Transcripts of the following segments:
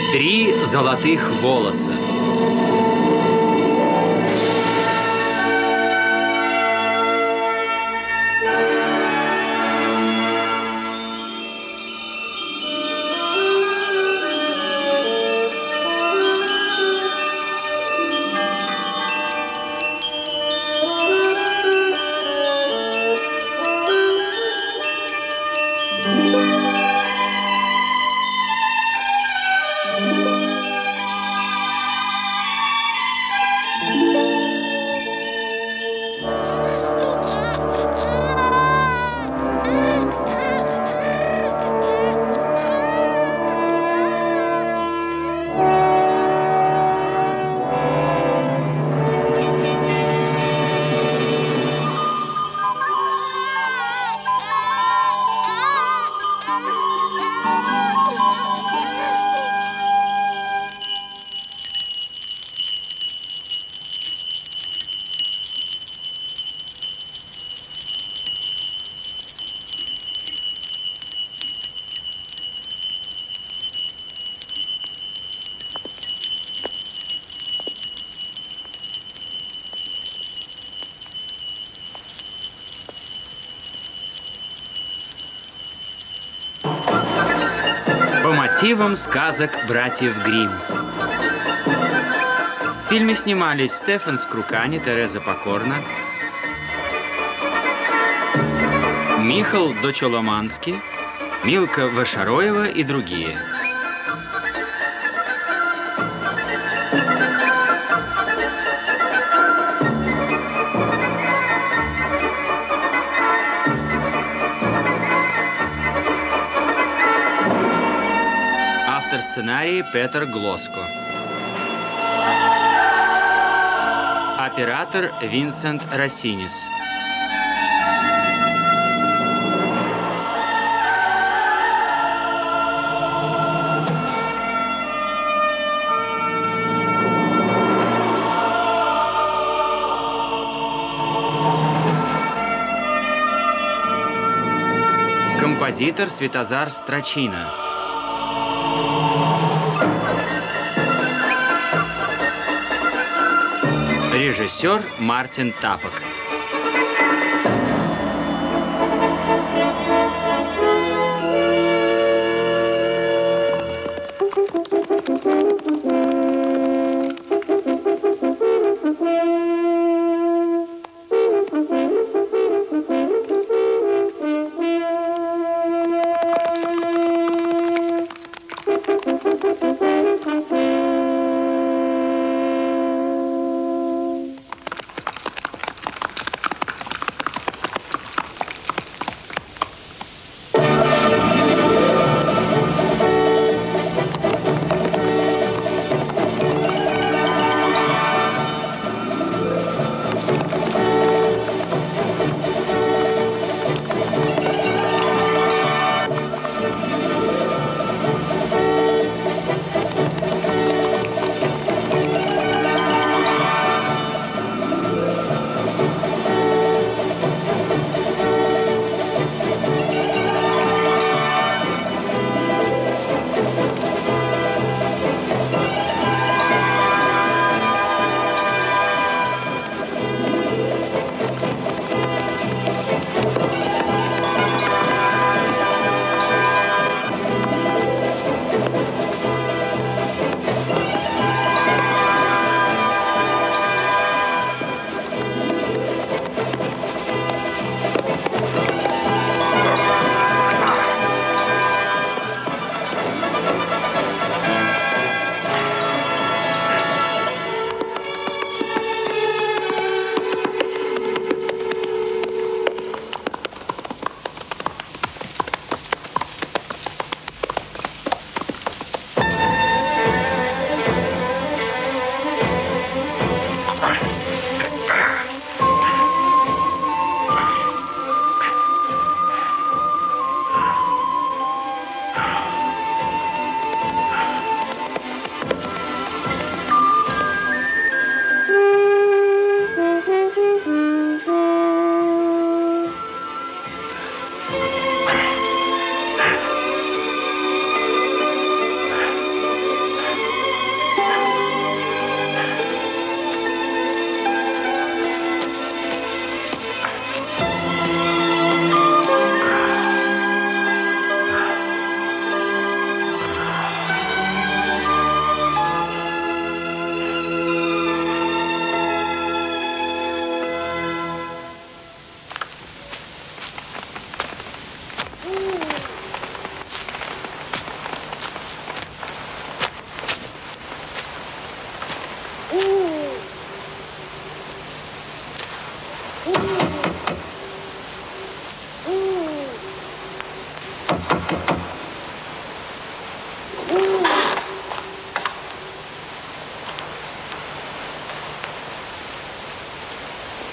3 золотых волоса. По мотивам сказок братьев Гримм. В фильме снимались Стефан Скрукани, Тереза Покорна, Михал Дочоломанский, Милка Вашароева и другие. Автор сценария Петер Глоско. Оператор Винсент Рассинис. Композитор Светозар Страчина. Режиссер Мартин Тапок.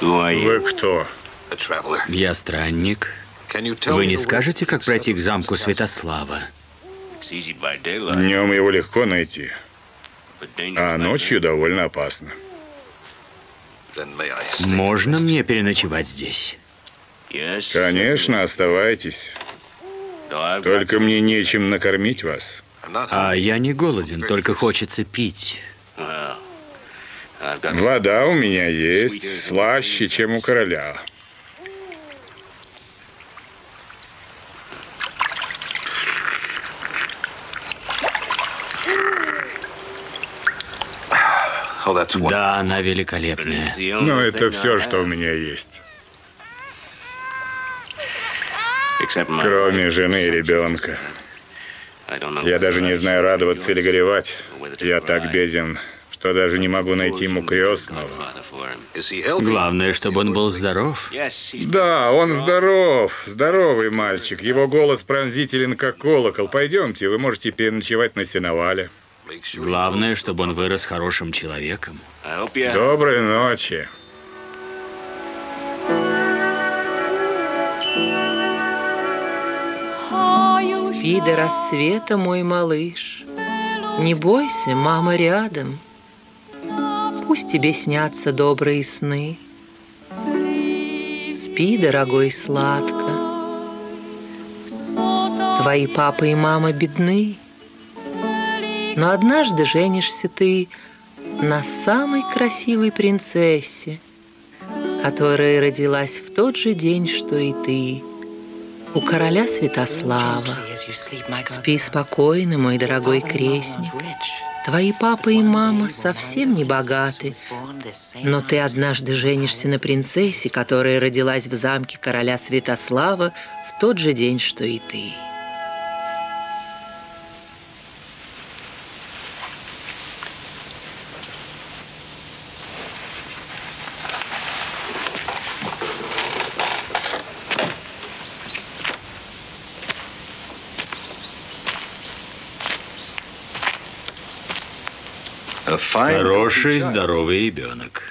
Вы кто? Я странник. Вы не скажете, как пройти к замку Святослава? Днем его легко найти, а ночью довольно опасно. Можно мне переночевать здесь? Конечно, оставайтесь. Только мне нечем накормить вас. А я не голоден, только хочется пить. Вода у меня есть, слаще, чем у короля. Да, она великолепная. Но это все, что у меня есть. Кроме жены и ребенка. Я даже не знаю, радоваться или горевать. Я так беден, что даже не могу найти ему крестного. Главное, чтобы он был здоров. Да, он здоров. Здоровый мальчик. Его голос пронзителен, как колокол. Пойдемте, вы можете переночевать на сеновале. Главное, чтобы он вырос хорошим человеком. Доброй ночи. Спи до рассвета, мой малыш. Не бойся, мама рядом. Пусть тебе снятся добрые сны. Спи, дорогой, сладко. Твои папа и мама бедны, но однажды женишься ты на самой красивой принцессе, которая родилась в тот же день, что и ты, у короля Святослава. Спи спокойно, мой дорогой крестник. Твои папа и мама совсем не богаты, но ты однажды женишься на принцессе, которая родилась в замке короля Святослава в тот же день, что и ты. Хороший, здоровый ребенок.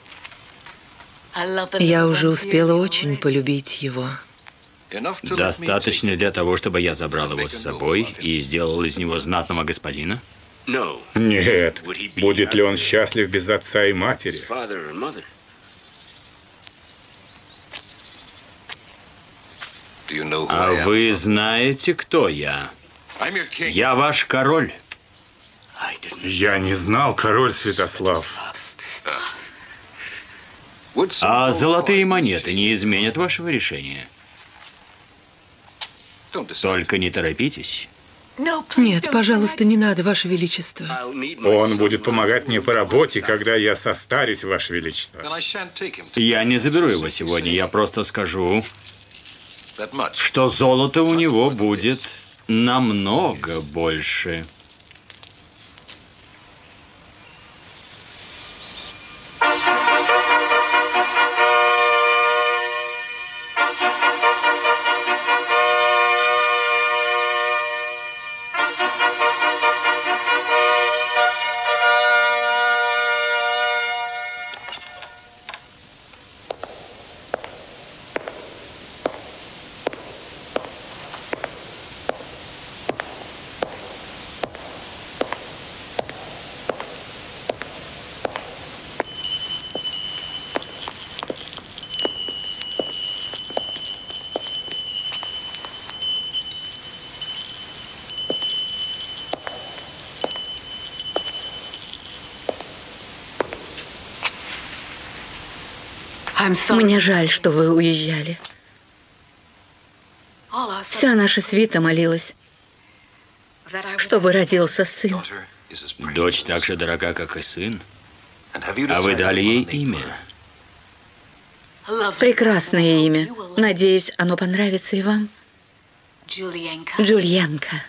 Я уже успела очень полюбить его. Достаточно для того, чтобы я забрал его с собой и сделал из него знатного господина? Нет. Будет ли он счастлив без отца и матери? А вы знаете, кто я? Я ваш король. Я не знал, король Святослав. А золотые монеты не изменят вашего решения? Только не торопитесь. Нет, пожалуйста, не надо, Ваше Величество. Он будет помогать мне по работе, когда я состарюсь, Ваше Величество. Я не заберу его сегодня, я просто скажу, что золота у него будет намного больше. Мне жаль, что вы уезжали. Вся наша свита молилась, чтобы родился сын. Дочь так же дорога, как и сын. А вы дали ей имя? Прекрасное имя. Надеюсь, оно понравится и вам. Джульянка.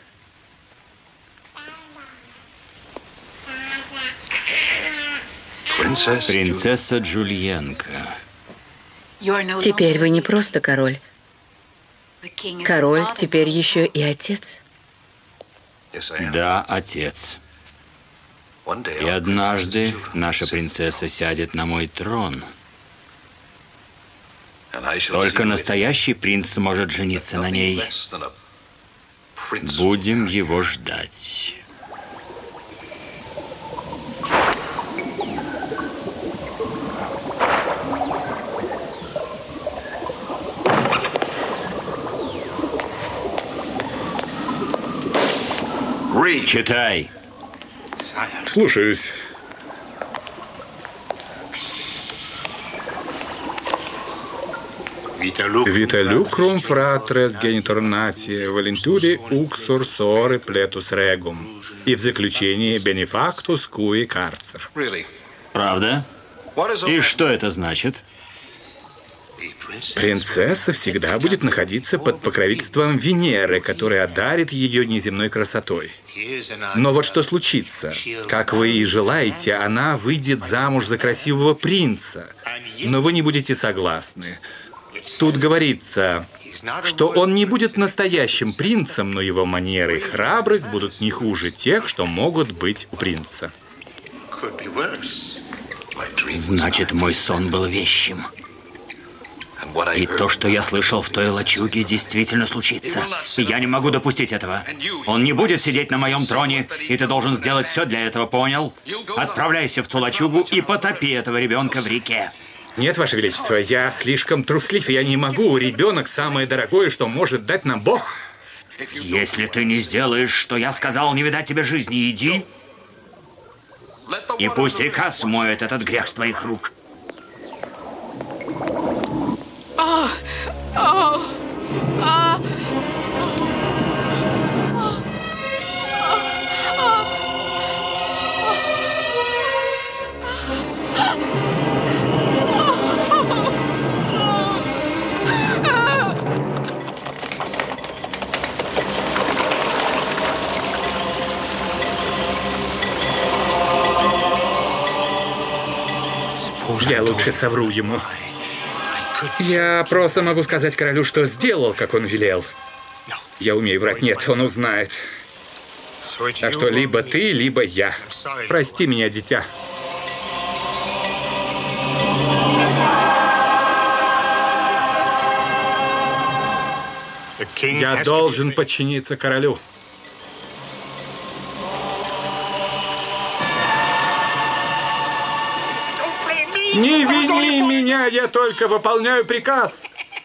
Принцесса Джульянка. Теперь вы не просто король. Король теперь еще и отец. Да, отец. И однажды наша принцесса сядет на мой трон. Только настоящий принц сможет жениться на ней. Будем его ждать. Читай. Слушаюсь. Vita lucrum fratres genitor natie, valenturi uxor sore pletus regum. И в заключение benefactus cui carcer. Правда? И что это значит? Принцесса всегда будет находиться под покровительством Венеры, которая одарит ее неземной красотой. Но вот что случится. Как вы и желаете, она выйдет замуж за красивого принца. Но вы не будете согласны. Тут говорится, что он не будет настоящим принцем, но его манеры и храбрость будут не хуже тех, что могут быть у принца. Значит, мой сон был вещим. И то, что я слышал в той лачуге, действительно случится. Я не могу допустить этого. Он не будет сидеть на моем троне, и ты должен сделать все для этого, понял? Отправляйся в ту лачугу и потопи этого ребенка в реке. Нет, Ваше Величество, я слишком труслив, я не могу. Ребенок самое дорогое, что может дать нам Бог. Если ты не сделаешь, что я сказал, не видать тебе жизни, иди. И пусть река смоет этот грех с твоих рук. Я лучше совру ему. Я просто могу сказать королю, что сделал, как он велел. Я умею врать. Нет, он узнает. Так что либо ты, либо я. Прости меня, дитя. Я должен подчиниться королю. Не вини меня, я только выполняю приказ.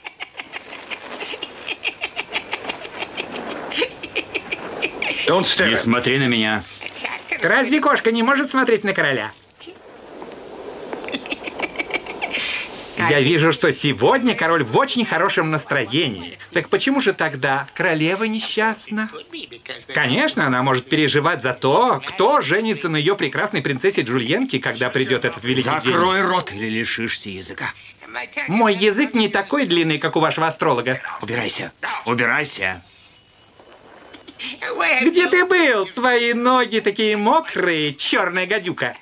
Не смотри на меня. Разве кошка не может смотреть на короля? Я вижу, что сегодня король в очень хорошем настроении. Так почему же тогда королева несчастна? Конечно, она может переживать за то, кто женится на ее прекрасной принцессе Джульенке, когда придет этот великий день. Закрой рот или лишишься языка. Мой язык не такой длинный, как у вашего астролога. Убирайся. Убирайся. Где ты был? Твои ноги такие мокрые, черная гадюка.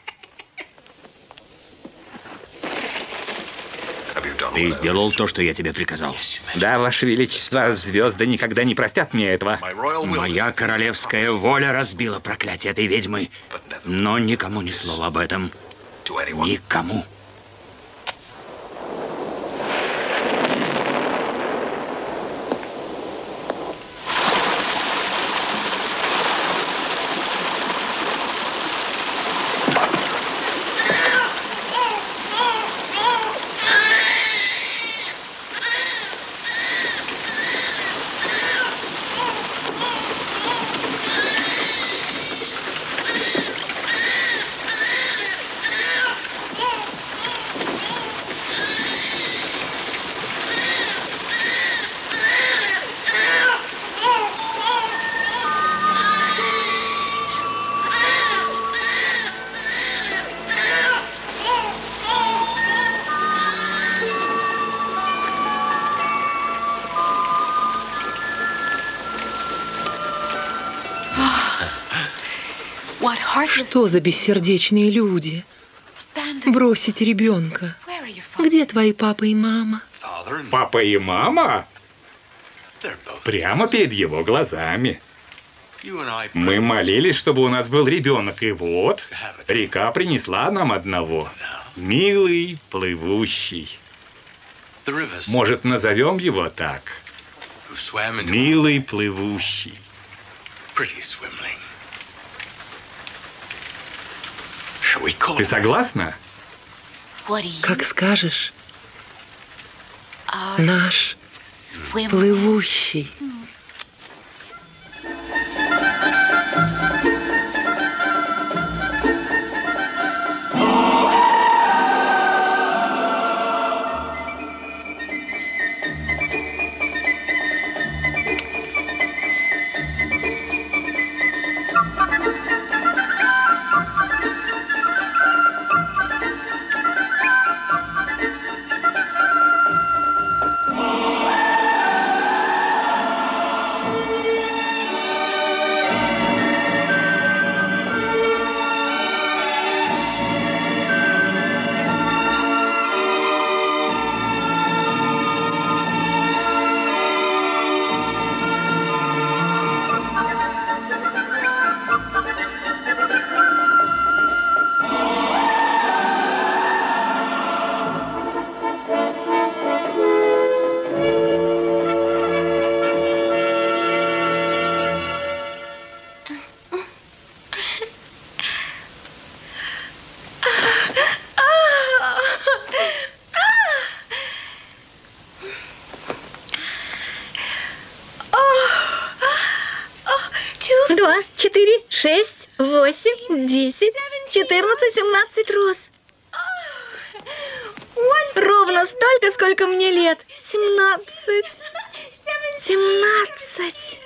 Ты сделал то, что я тебе приказал. Да, Ваше Величество, звезды никогда не простят мне этого. Моя королевская воля разбила проклятие этой ведьмы. Но никому ни слова об этом. Никому. Что за бессердечные люди? Бросить ребенка. Где твои папа и мама? Папа и мама? Прямо перед его глазами. Мы молились, чтобы у нас был ребенок, и вот река принесла нам одного. Милый, плывущий. Может, назовем его так? Милый плывущий. Ты согласна? Как скажешь. Наш плывущий. Два, 4, 6, 8, 10, 14, 17 роз. Ровно столько, сколько мне лет. 17. 17.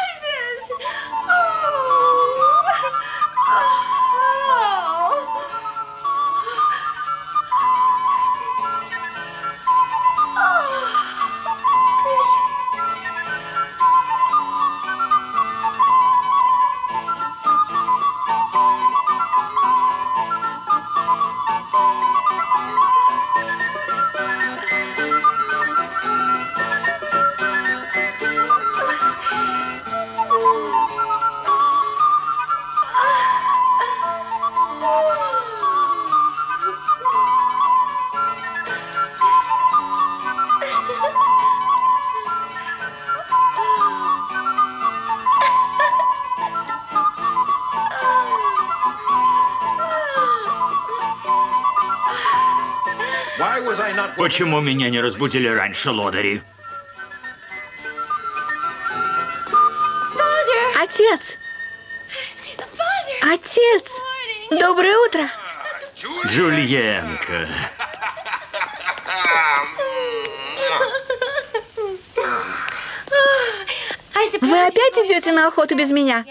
Почему меня не разбудили раньше, лодыри? Отец! Отец! Доброе утро! Джульенка. Вы опять идете на охоту без меня?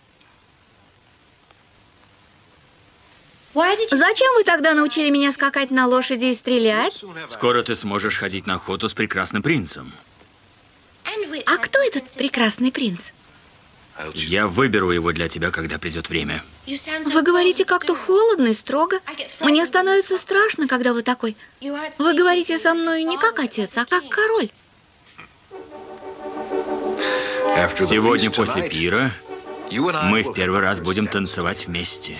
Зачем вы тогда научили меня скакать на лошади и стрелять? Скоро ты сможешь ходить на охоту с прекрасным принцем. А кто этот прекрасный принц? Я выберу его для тебя, когда придет время. Вы говорите как-то холодно и строго. Мне становится страшно, когда вы такой. Вы говорите со мной не как отец, а как король. Сегодня после пира мы в первый раз будем танцевать вместе.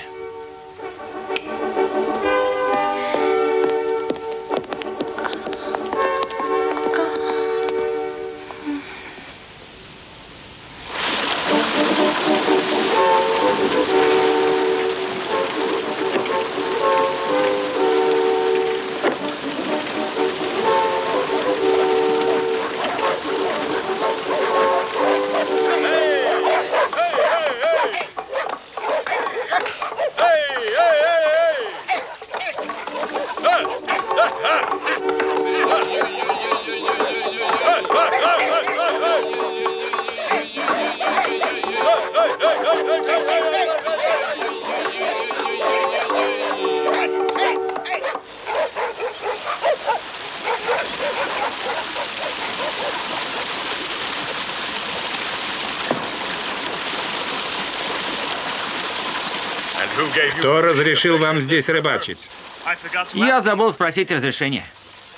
Кто разрешил вам здесь рыбачить? Я забыл спросить разрешения.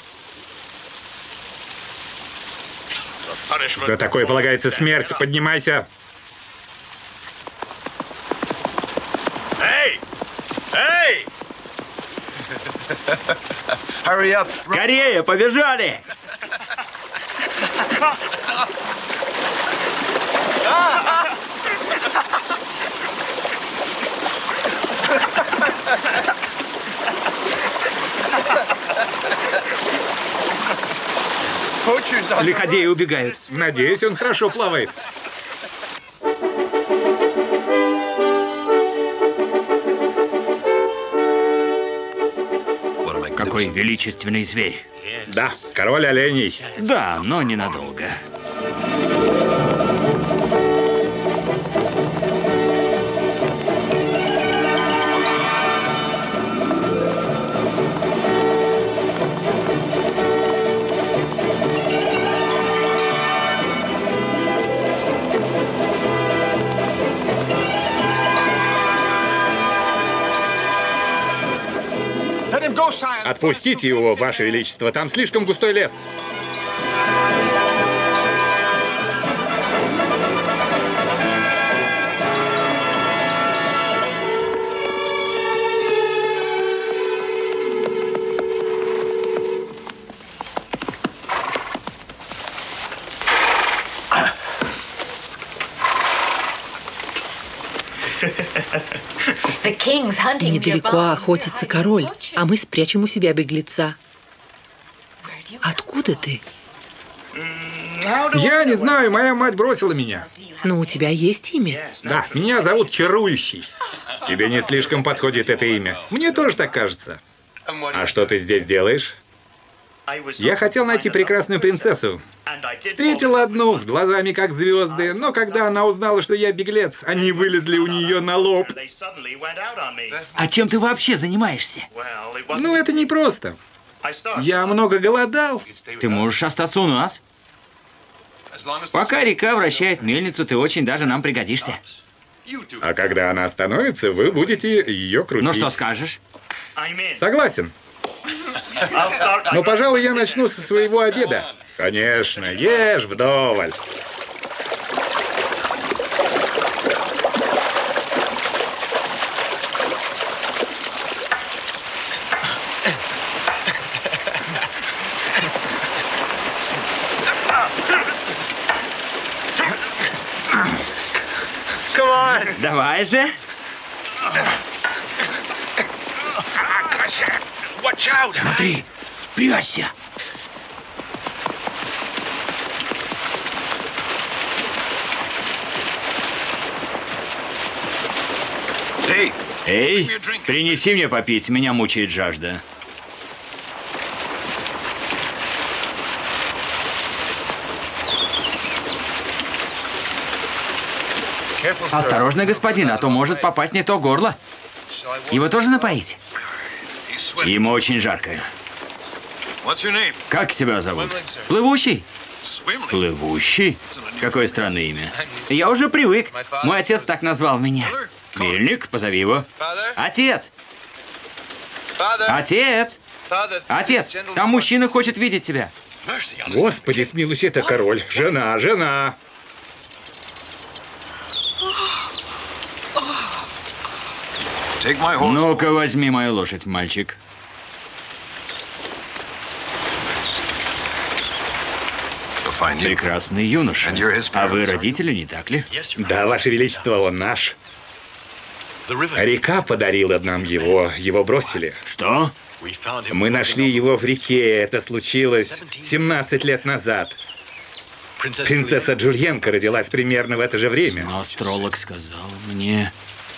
За такое полагается смерть. Поднимайся. Скорее, побежали! Лиходеи убегают. Надеюсь, он хорошо плавает. Какой величественный зверь. Да, король оленей. Да, но ненадолго. Отпустите его, Ваше Величество, там слишком густой лес. Недалеко охотится король, а мы спрячем у себя беглеца. Откуда ты? Я не знаю, моя мать бросила меня. Но у тебя есть имя? Да, меня зовут Чарующий. Тебе не слишком подходит это имя. Мне тоже так кажется. А что ты здесь делаешь? Я хотел найти прекрасную принцессу. Встретил одну с глазами как звезды, но когда она узнала, что я беглец, они вылезли у нее на лоб. А чем ты вообще занимаешься? Ну, это непросто. Я много голодал. Ты можешь остаться у нас. Пока река вращает мельницу, ты очень даже нам пригодишься. А когда она остановится, вы будете ее крутить. Ну что скажешь? Согласен. Но, пожалуй, я начну со своего обеда. Конечно, ешь вдоволь. Давай же. Смотри, прячься. Эй, принеси мне попить, меня мучает жажда. Осторожно, господин, а то может попасть не то горло. Его тоже напоить? Ему очень жарко. Как тебя зовут? Плывущий? Плывущий? Какое странное имя. Я уже привык. Мой отец так назвал меня. Мельник, позови его. Отец! Отец! Отец! Там мужчина хочет видеть тебя. Господи, смилуйся, это король. Жена, жена. Ну-ка, возьми мою лошадь, мальчик. Прекрасный юноша. А вы родители, не так ли? Да, Ваше Величество, он наш. Река подарила нам его. Его бросили. Что? Мы нашли его в реке. Это случилось 17 лет назад. Принцесса Джульенко родилась примерно в это же время. Но астролог сказал мне...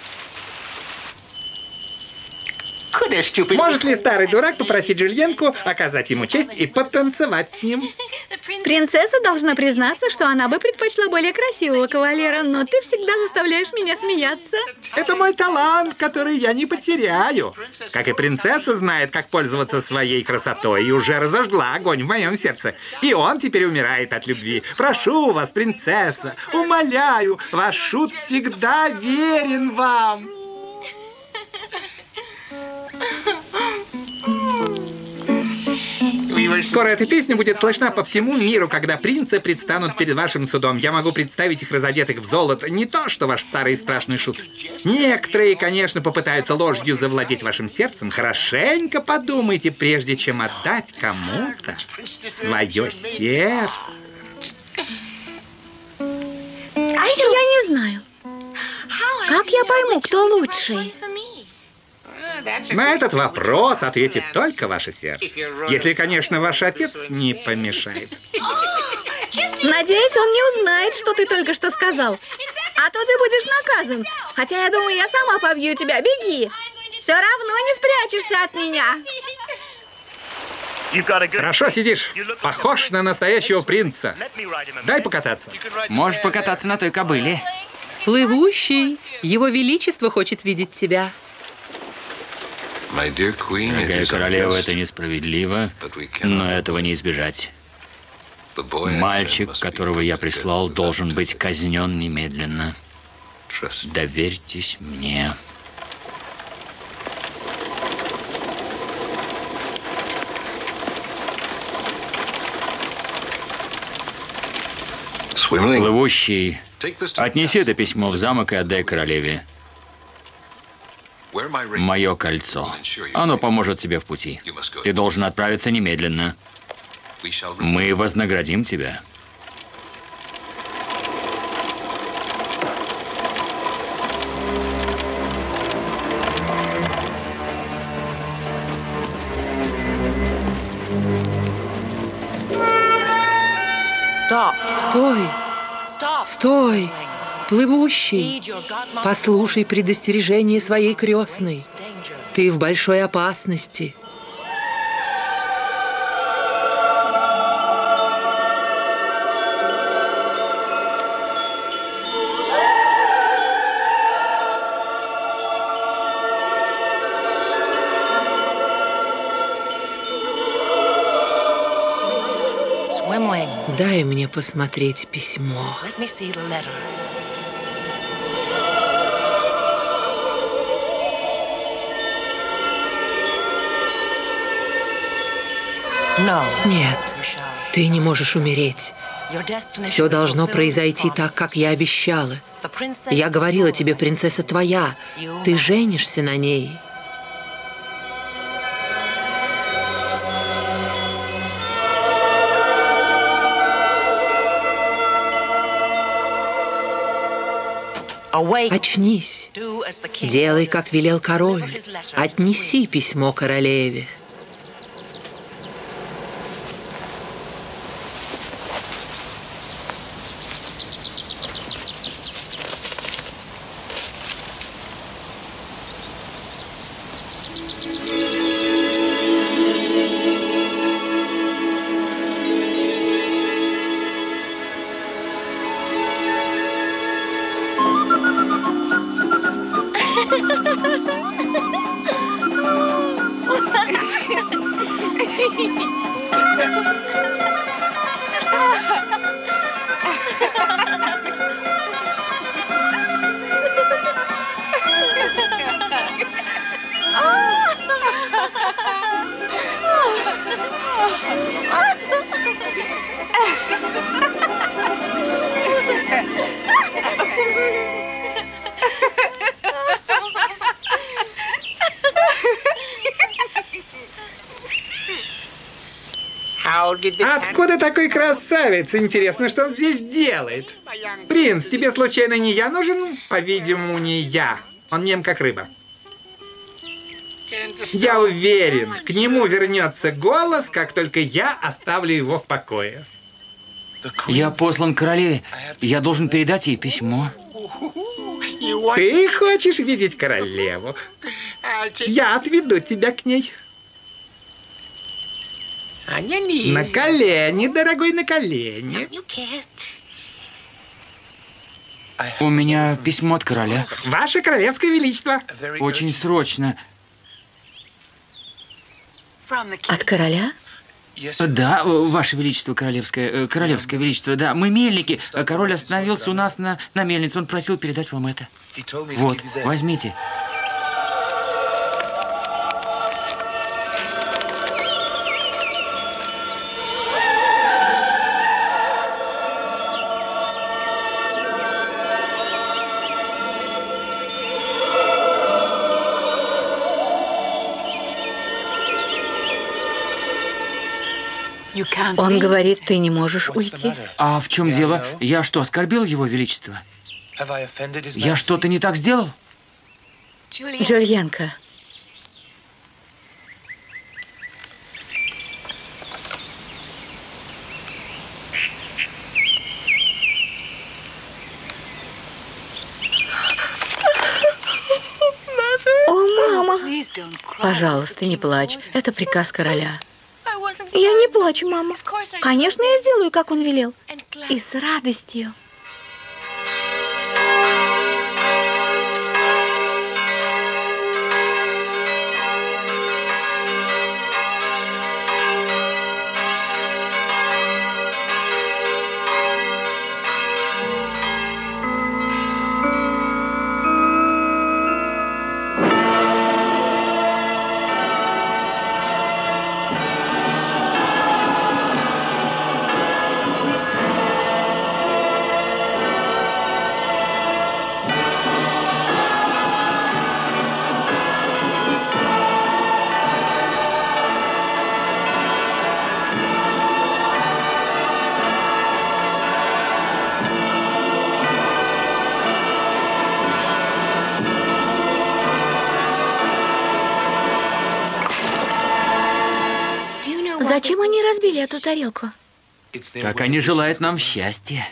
Может ли старый дурак попросить Джульенку оказать ему честь и потанцевать с ним? Принцесса должна признаться, что она бы предпочла более красивого кавалера, но ты всегда заставляешь меня смеяться. Это мой талант, который я не потеряю. Как и принцесса знает, как пользоваться своей красотой, и уже разожгла огонь в моем сердце. И он теперь умирает от любви. Прошу вас, принцесса, умоляю, ваш шут всегда верен вам. Скоро эта песня будет слышна по всему миру, когда принцы предстанут перед вашим судом. Я могу представить их разодетых в золото. Не то, что ваш старый страшный шут. Некоторые, конечно, попытаются ложью завладеть вашим сердцем. Хорошенько подумайте, прежде чем отдать кому-то свое сердце. Я не знаю. Как я пойму, кто лучший? На этот вопрос ответит только ваше сердце. Если, конечно, ваш отец не помешает. Надеюсь, он не узнает, что ты только что сказал. А то ты будешь наказан. Хотя я думаю, я сама побью тебя. Беги. Все равно не спрячешься от меня. Хорошо сидишь. Похож на настоящего принца. Дай покататься. Можешь покататься на той кобыле. Плывущий, его величество хочет видеть тебя. Дорогая королева, это несправедливо, но этого не избежать. Мальчик, которого я прислал, должен быть казнен немедленно. Доверьтесь мне. Плывущий, отнеси это письмо в замок и отдай королеве. Мое кольцо. Оно поможет тебе в пути. Ты должен отправиться немедленно. Мы вознаградим тебя. Стой! Стой! Плывущий! Послушай предостережение своей крестной. Ты в большой опасности. Дай мне посмотреть письмо. Нет, ты не можешь умереть. Все должно произойти так, как я обещала. Я говорила тебе, принцесса твоя, ты женишься на ней. Очнись. Делай, как велел король. Отнеси письмо королеве. Откуда такой красавец? Интересно, что он здесь делает? Принц, тебе случайно не я нужен? По-видимому, не я. Он нем как рыба. Я уверен, к нему вернется голос, как только я оставлю его в покое. Я послан королеве. Я должен передать ей письмо. Ты хочешь видеть королеву? Я отведу тебя к ней. На колени, дорогой, на колени. У меня письмо от короля. Ваше королевское величество. Очень срочно. От короля? Да, ваше величество, королевское величество, да. Мы мельники. Король остановился у нас на мельнице. Он просил передать вам это. Вот, возьмите. Он говорит, ты не можешь уйти. А в чем дело? Я что, оскорбил его величество? Я что-то не так сделал? Джульенко. О, мама! Пожалуйста, не плачь. Это приказ короля. Я не плачу, мама. Конечно, я сделаю, как он велел. И с радостью. Зачем они разбили эту тарелку? Так они желают нам счастья.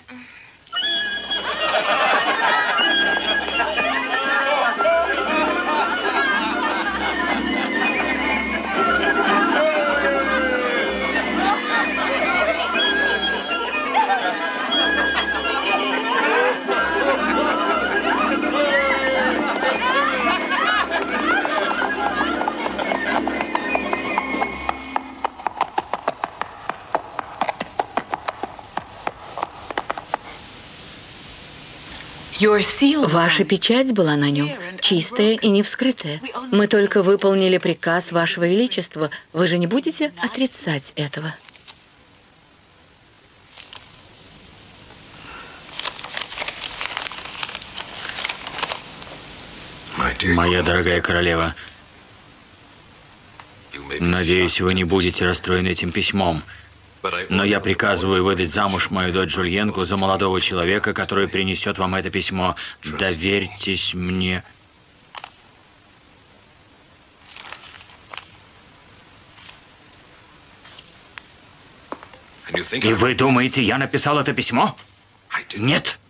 Ваша печать была на нем, чистая и не вскрытая. Мы только выполнили приказ Вашего Величества. Вы же не будете отрицать этого? Моя дорогая королева, надеюсь, вы не будете расстроены этим письмом. Но я приказываю выдать замуж мою дочь Джульенку за молодого человека, который принесет вам это письмо. Доверьтесь мне. И вы думаете, я написал это письмо? Нет.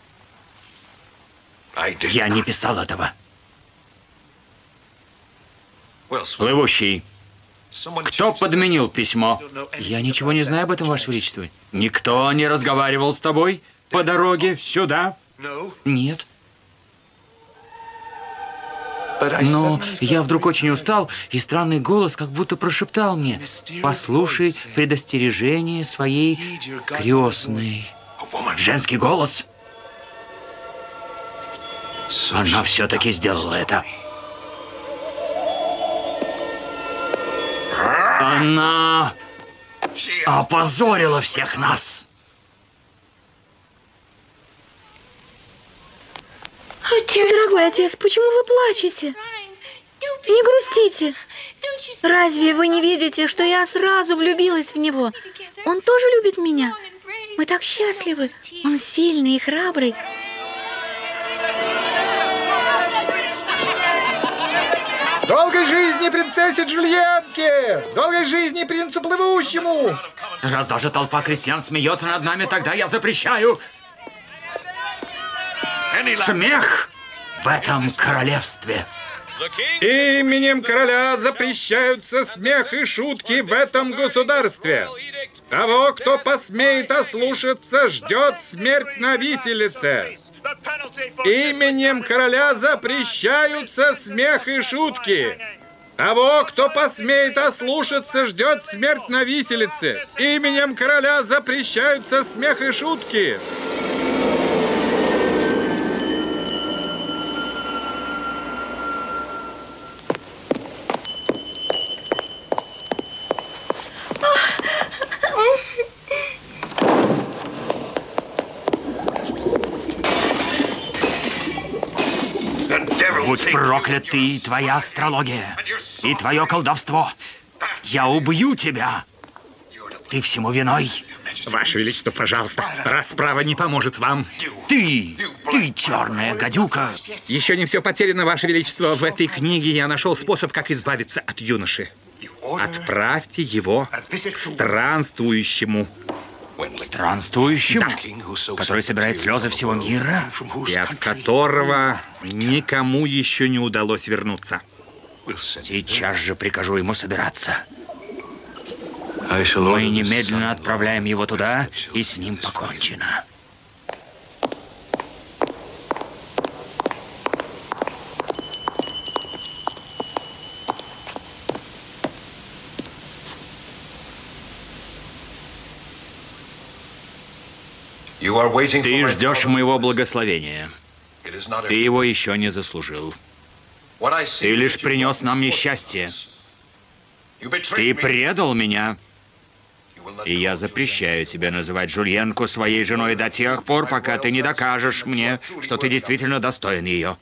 Я не писал этого. Плывущий. Кто подменил письмо? Я ничего не знаю об этом, Ваше Величество. Никто не разговаривал с тобой по дороге сюда? Нет. Но я вдруг очень устал, и странный голос как будто прошептал мне: послушай предостережение своей крестной. Женский голос. Она все-таки сделала это. Она опозорила всех нас. Дорогой отец, почему вы плачете? Не грустите. Разве вы не видите, что я сразу влюбилась в него? Он тоже любит меня. Мы так счастливы. Он сильный и храбрый. Долгой жизни принцессе Джульенке! Долгой жизни принцу Плывущему! Раз даже толпа крестьян смеется над нами, тогда я запрещаю смех в этом королевстве. Именем короля запрещаются смех и шутки в этом государстве. Того, кто посмеет ослушаться, ждет смерть на виселице. Именем короля запрещаются смех и шутки. Того, кто посмеет ослушаться, ждет смерть на виселице. Именем короля запрещаются смех и шутки. Будь проклят ты и твоя астрология, и твое колдовство. Я убью тебя. Ты всему виной. Ваше Величество, пожалуйста, расправа не поможет вам. Ты Ты черная гадюка. Еще не все потеряно, Ваше Величество. В этой книге я нашел способ, как избавиться от юноши. Отправьте его к странствующему. Странствующему? Да. Который собирает слезы всего мира? И от которого никому еще не удалось вернуться. Сейчас же прикажу ему собираться. Мы немедленно отправляем его туда, и с ним покончено. Ты ждешь моего благословения. Ты его еще не заслужил. Ты лишь принес нам несчастье. Ты предал меня. И я запрещаю тебе называть Жульенку своей женой до тех пор, пока ты не докажешь мне, что ты действительно достоин ее.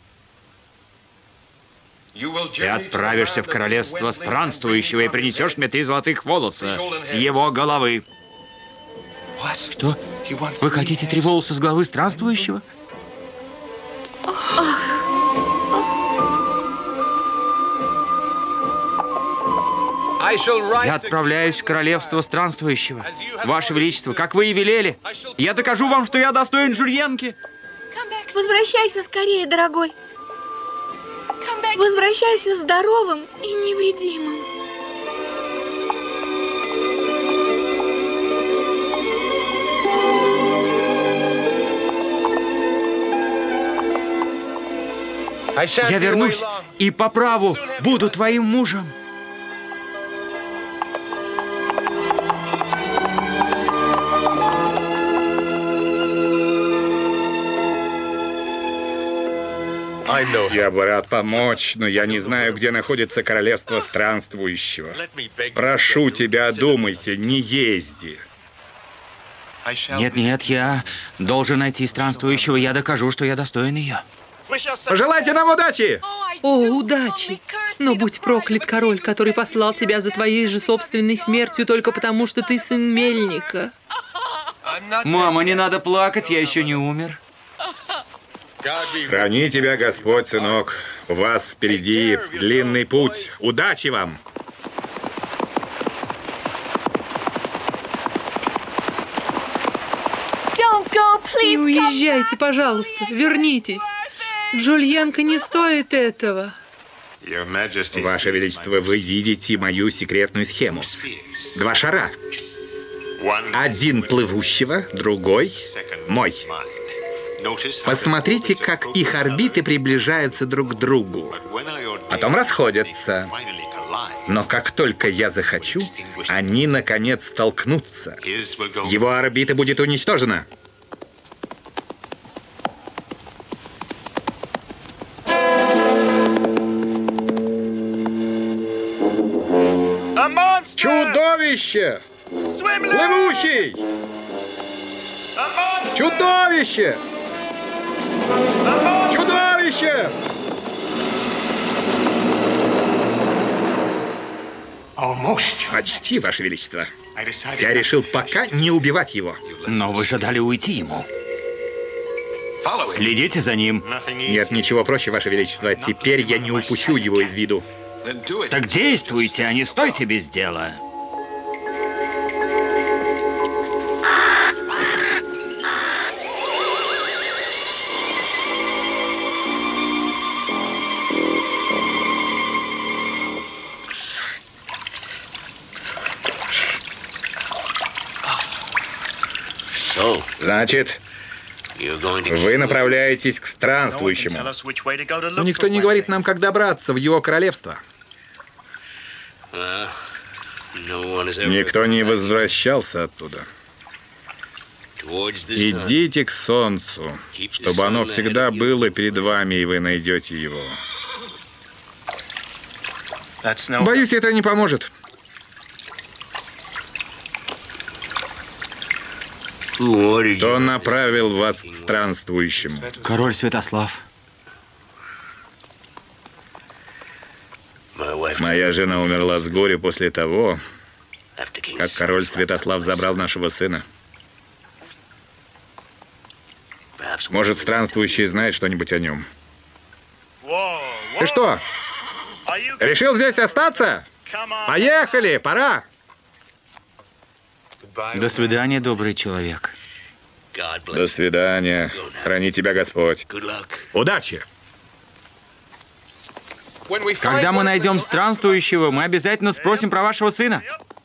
Ты отправишься в королевство странствующего и принесешь мне 3 золотых волоса с его головы. Что? Вы хотите 3 волоса с головы странствующего? Я отправляюсь в королевство странствующего. Ваше Величество, как вы и велели. Я докажу вам, что я достоин Жульенки. Возвращайся скорее, дорогой. Возвращайся здоровым и невредимым. Я вернусь и по праву буду твоим мужем. Я бы рад помочь, но я не знаю, где находится королевство странствующего. Прошу тебя, одумайся, не езди. Нет, я должен найти странствующего. Я докажу, что я достоин ее. Пожелайте нам удачи! О, удачи! Но будь проклят король, который послал тебя за твоей же собственной смертью только потому, что ты сын мельника. Мама, не надо плакать, я еще не умер. Храни тебя Господь, сынок. У вас впереди длинный путь. Удачи вам! Не уезжайте, пожалуйста, вернитесь. Жульенка не стоит этого. Ваше Величество, вы видите мою секретную схему. 2 шара. Один плывущего, другой мой. Посмотрите, как их орбиты приближаются друг к другу. Потом расходятся. Но как только я захочу, они, наконец, столкнутся. Его орбита будет уничтожена. Чудовище! Плывущий! Чудовище! Чудовище! Почти, Ваше Величество. Я решил пока не убивать его. Но вы же дали уйти ему. Следите за ним. Нет ничего проще, Ваше Величество. Теперь я не упущу его из виду. Так действуйте, а не стойте без дела. Значит, вы направляетесь к странствующему. Но никто не говорит нам, как добраться в его королевство. Никто не возвращался оттуда. Идите к солнцу, чтобы оно всегда было перед вами, и вы найдете его. Боюсь, это не поможет. Кто направил вас к странствующему? Король Святослав. Моя жена умерла с горя после того, как король Святослав забрал нашего сына. Может, странствующий знает что-нибудь о нем. Ты что, решил здесь остаться? Поехали, пора! До свидания, добрый человек. До свидания. Храни тебя Господь. Удачи! Когда мы найдем странствующего, мы обязательно спросим про вашего сына.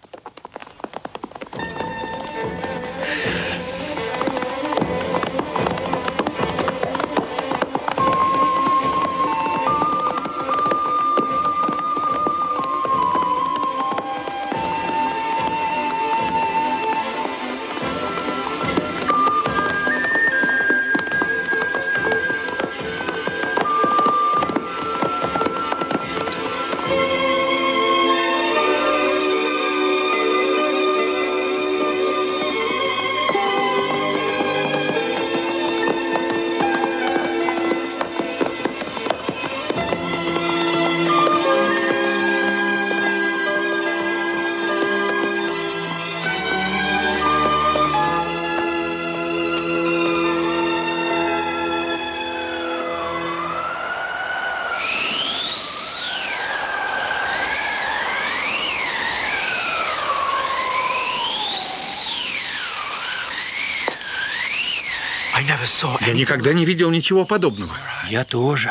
Я никогда не видел ничего подобного. Я тоже.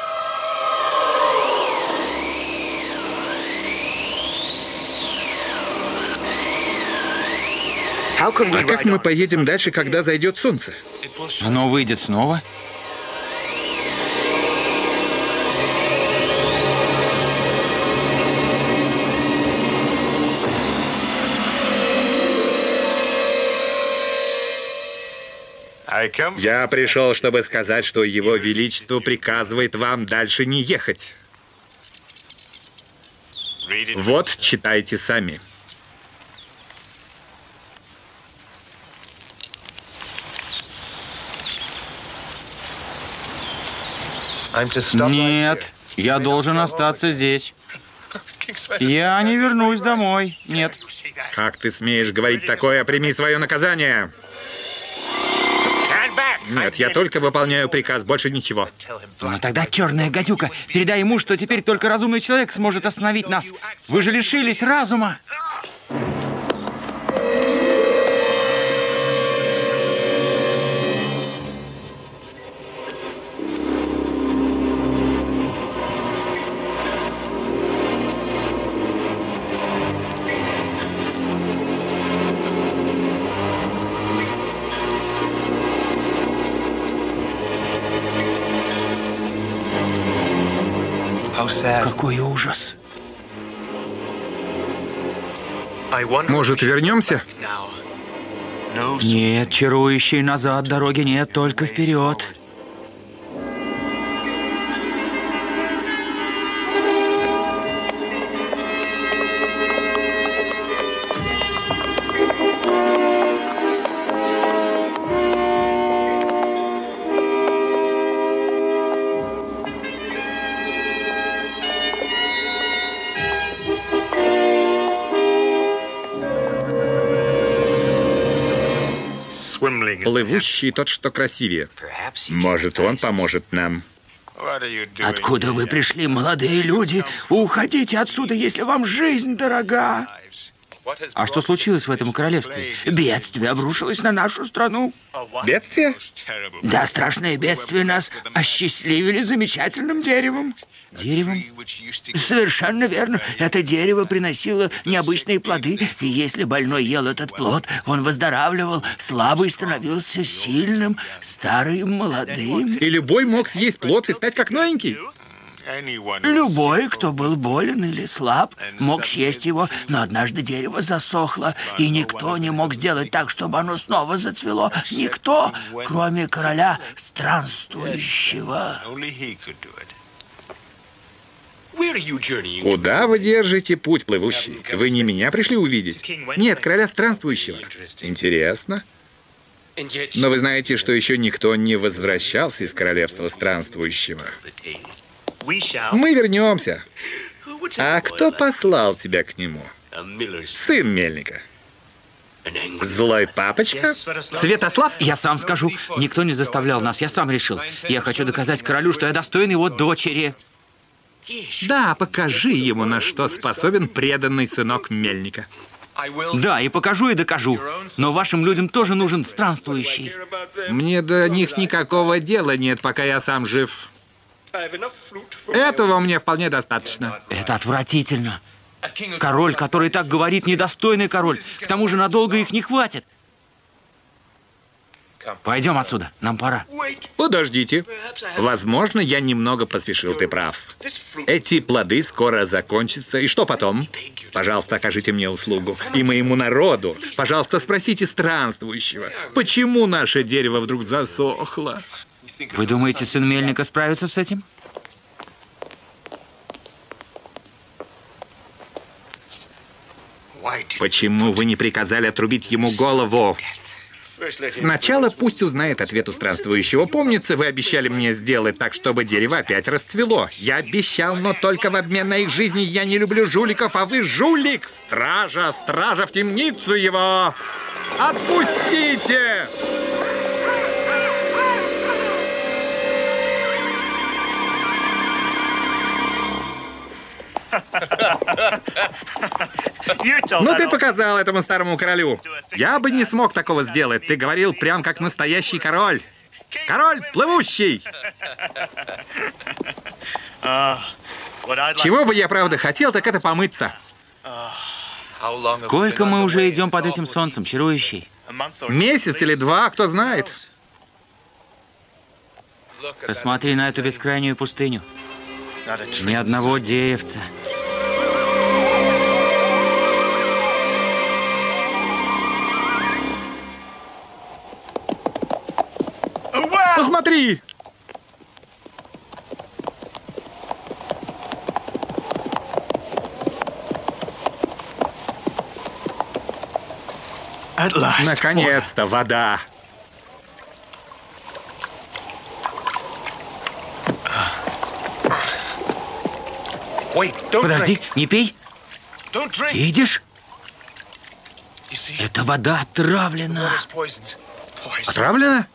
А как мы поедем дальше, когда зайдет солнце? Оно выйдет снова. Я пришел, чтобы сказать, что Его Величество приказывает вам дальше не ехать. Вот, читайте сами. Нет, я должен остаться здесь. Я не вернусь домой. Нет. Как ты смеешь говорить такое? Прими свое наказание. Нет, я только выполняю приказ, больше ничего. Но тогда, черная гадюка, передай ему, что теперь только разумный человек сможет остановить нас. Вы же лишились разума. Какой ужас. Может, вернемся? Нет, чарующий, назад дороги нет, только вперед. Плывущий тот, что красивее. Может, он поможет нам. Откуда вы пришли, молодые люди? Уходите отсюда, если вам жизнь дорога. А что случилось в этом королевстве? Бедствие обрушилось на нашу страну. Бедствие? Да, страшное бедствие. Нас осчастливили замечательным деревом. Деревом? Совершенно верно. Это дерево приносило необычные плоды, и если больной ел этот плод, он выздоравливал, слабый становился сильным, старый молодым. И любой мог съесть плод и стать как новенький? Любой, кто был болен или слаб, мог съесть его, но однажды дерево засохло, и никто не мог сделать так, чтобы оно снова зацвело. Никто, кроме короля странствующего. Куда вы держите путь, плывущий? Вы не меня пришли увидеть? Нет, короля странствующего. Интересно. Но вы знаете, что еще никто не возвращался из королевства странствующего. Мы вернемся. А кто послал тебя к нему? Сын мельника. Злой папочка? Святослав? Я сам скажу. Никто не заставлял нас, я сам решил. Я хочу доказать королю, что я достоин его дочери. Да, покажи ему, на что способен преданный сынок мельника. Да, и покажу, и докажу. Но вашим людям тоже нужен странствующий. Мне до них никакого дела нет, пока я сам жив. Этого мне вполне достаточно. Это отвратительно. Король, который так говорит, недостойный король. К тому же надолго их не хватит. Пойдем отсюда, нам пора. Подождите. Возможно, я немного поспешил, ты прав. Эти плоды скоро закончатся. И что потом? Пожалуйста, окажите мне услугу. И моему народу. Пожалуйста, спросите странствующего, почему наше дерево вдруг засохло? Вы думаете, сын мельника справится с этим? Почему вы не приказали отрубить ему голову? Сначала пусть узнает ответ у странствующего. Помнится, вы обещали мне сделать так, чтобы дерево опять расцвело. Я обещал, но только в обмен на их жизни. Я не люблю жуликов, а вы жулик. Стража, стража, в темницу его! Отпустите! Ну, ты показал этому старому королю. Я бы не смог такого сделать. Ты говорил прям как настоящий король. Король плывущий. Чего бы я, правда, хотел, так это помыться. Сколько мы уже идем под этим солнцем, чарующий? Месяц или два, кто знает. Посмотри на эту бескрайнюю пустыню. Ни одного деревца. Посмотри! Наконец-то вода. Подожди, не пей. Видишь? Эта вода отравлена. Отравлена?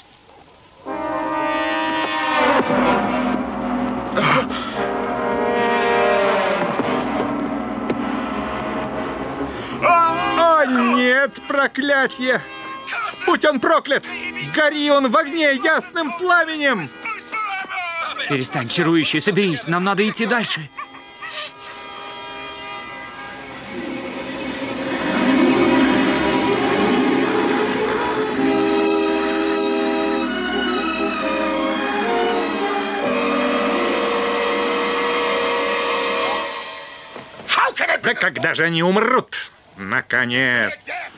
О, нет, проклятье! Будь он проклят! Гори он в огне ясным пламенем! Перестань, чарующий, соберись, нам надо идти дальше. Да когда же они умрут? Наконец!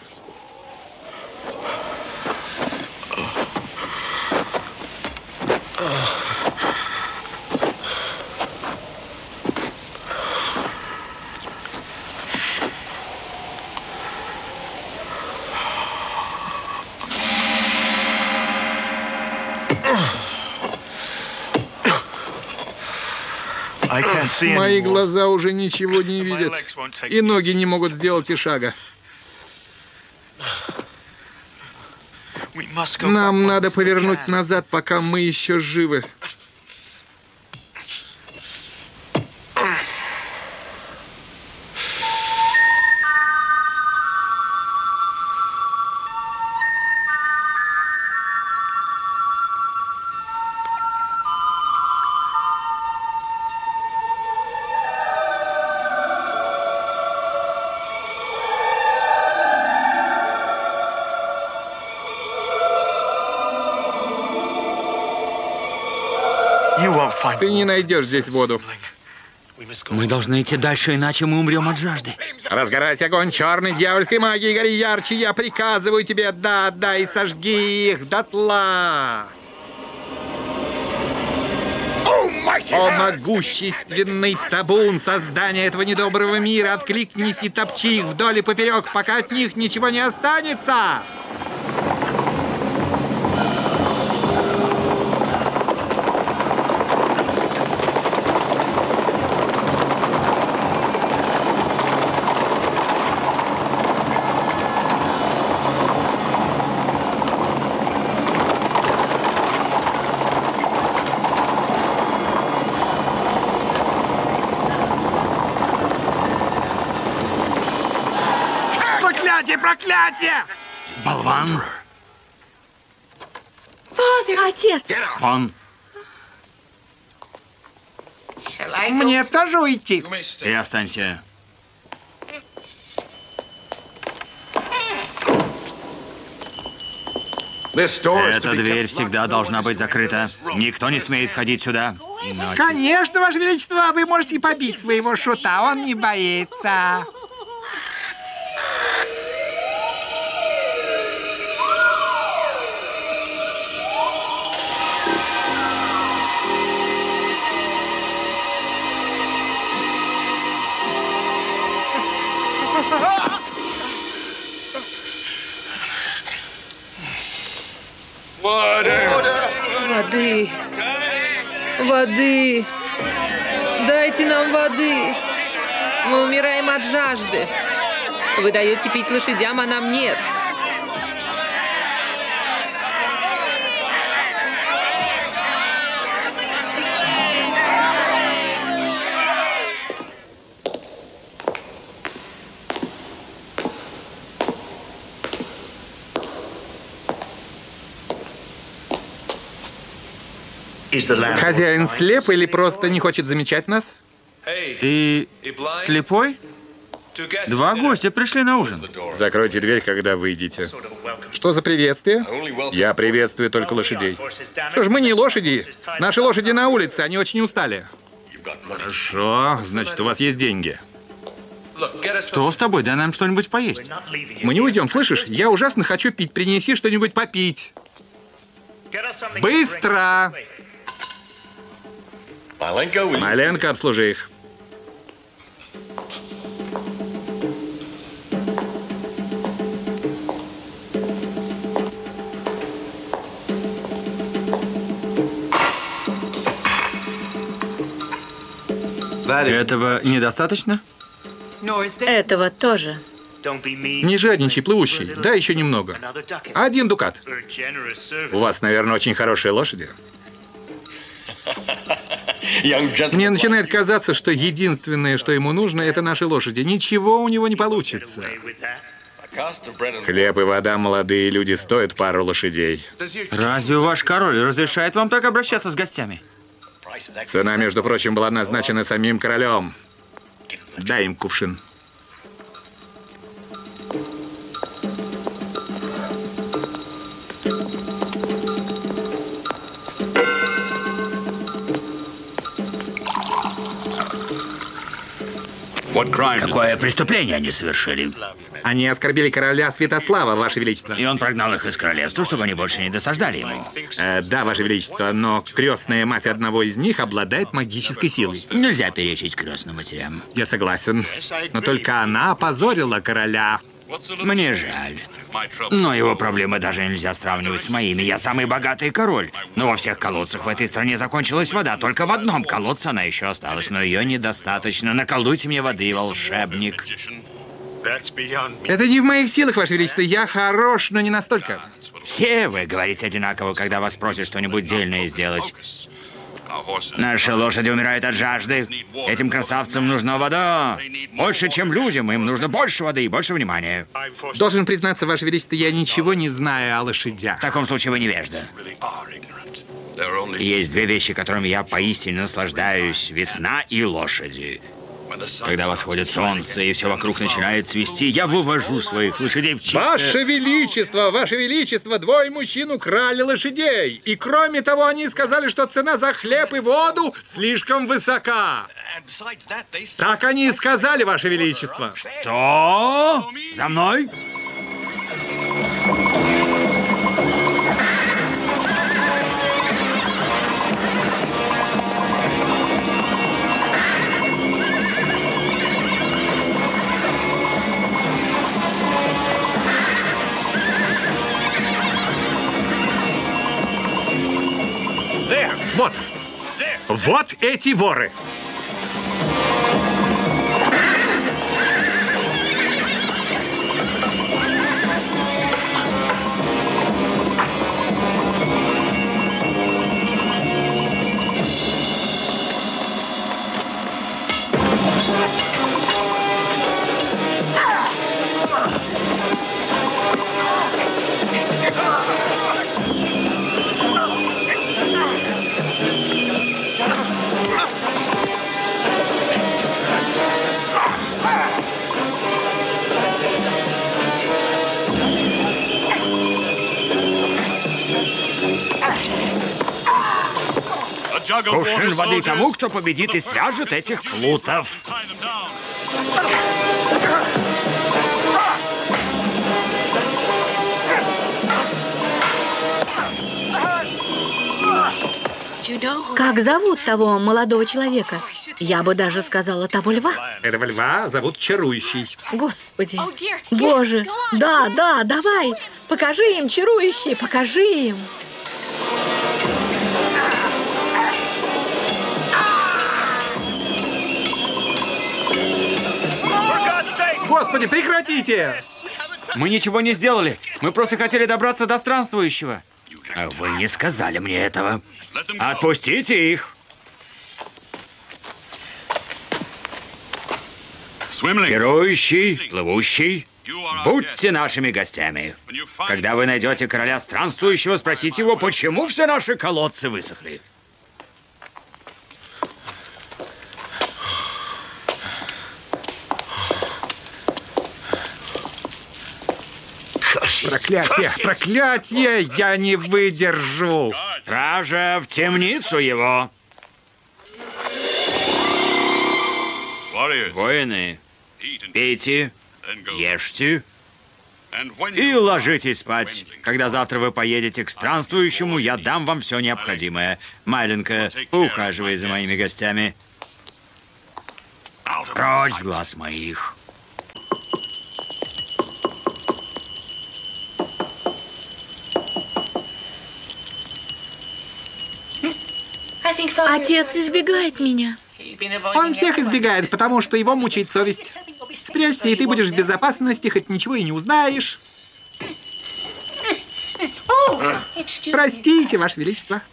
Мои глаза уже ничего не видят, и ноги не могут сделать и шага. Нам надо повернуть назад, пока мы еще живы. Ты не найдешь здесь воду. Мы должны идти дальше, иначе мы умрем от жажды. Разгорайся, огонь черной дьявольской магии, гори ярче, я приказываю тебе, да, и сожги их дотла. О, могущественный табун создания этого недоброго мира, откликнись и топчи их вдоль и поперек, пока от них ничего не останется. проклятие! Болван! Отец! Он... Мне тоже уйти? Ты останься. Эта дверь всегда должна быть закрыта. Никто не смеет входить сюда. Иначе... Конечно, Ваше Величество, вы можете побить своего шута, он не боится. Воды. Воды. Дайте нам воды. Мы умираем от жажды. Вы даете пить лошадям, а нам нет. Хозяин слеп или просто не хочет замечать нас? Ты слепой? Два гостя пришли на ужин. Закройте дверь, когда выйдете. Что за приветствие? Я приветствую только лошадей. Что ж, мы не лошади. Наши лошади на улице, они очень устали. Хорошо, значит, у вас есть деньги. Что с тобой? Дай нам что-нибудь поесть. Мы не уйдем, слышишь? Я ужасно хочу пить. Принеси что-нибудь попить. Быстро! Маленко, обслужи их. Этого недостаточно? Этого тоже. Не жадничай, плывущий. Дай еще немного. 1 дукат. У вас, наверное, очень хорошие лошади. Мне начинает казаться, что единственное, что ему нужно, это наши лошади. Ничего у него не получится. Хлеб и вода, молодые люди, стоят пару лошадей. Разве ваш король разрешает вам так обращаться с гостями? Цена, между прочим, была назначена самим королем. Дай им кувшин. Какое преступление они совершили? Они оскорбили короля Святослава, Ваше Величество. И он прогнал их из королевства, чтобы они больше не досаждали ему. Да, Ваше Величество, но крестная мать одного из них обладает магической силой. Нельзя перечить крестным матерям. Я согласен. Но только она опозорила короля. Мне жаль. Но его проблемы даже нельзя сравнивать с моими. Я самый богатый король. Но во всех колодцах в этой стране закончилась вода. Только в одном колодце она еще осталась, но ее недостаточно. Наколдуйте мне воды, волшебник. Это не в моих силах, Ваше Величество. Я хорош, но не настолько. Все вы говорите одинаково, когда вас просят что-нибудь дельное сделать. Наши лошади умирают от жажды. Этим красавцам нужна вода. Больше, чем людям. Им нужно больше воды и больше внимания. Должен признаться, Ваше Величество, я ничего не знаю о лошадях. В таком случае вы невежда. Есть две вещи, которыми я поистине наслаждаюсь. Весна и лошади. Когда восходит солнце и все вокруг начинает цвести, я вывожу своих лошадей в чистое... Ваше Величество, 2 мужчин украли лошадей. И кроме того, они сказали, что цена за хлеб и воду слишком высока. Так они и сказали, Ваше Величество. Что? За мной? Вот эти воры. Кувшин воды тому, кто победит и свяжет этих плутов. Как зовут того молодого человека? Я бы даже сказала, того льва. Этого льва зовут Чарующий. Господи. Боже. Да, давай. Покажи им, Чарующий, покажи им. Господи, прекратите! Мы ничего не сделали. Мы просто хотели добраться до странствующего. А вы не сказали мне этого. Отпустите их. Чарующий, плывущий, будьте нашими гостями. Когда вы найдете короля странствующего, спросите его, почему все наши колодцы высохли. Проклятие, проклятие! Я не выдержу! Стража, в темницу его! Воины, пейте, ешьте и ложитесь спать. Когда завтра вы поедете к странствующему, я дам вам все необходимое. Маленько, поухаживай за моими гостями. Прочь с глаз моих. Отец избегает меня. Он всех избегает, потому что его мучает совесть. Спрячься, и ты будешь в безопасности, хоть ничего и не узнаешь. Простите, Ваше Величество.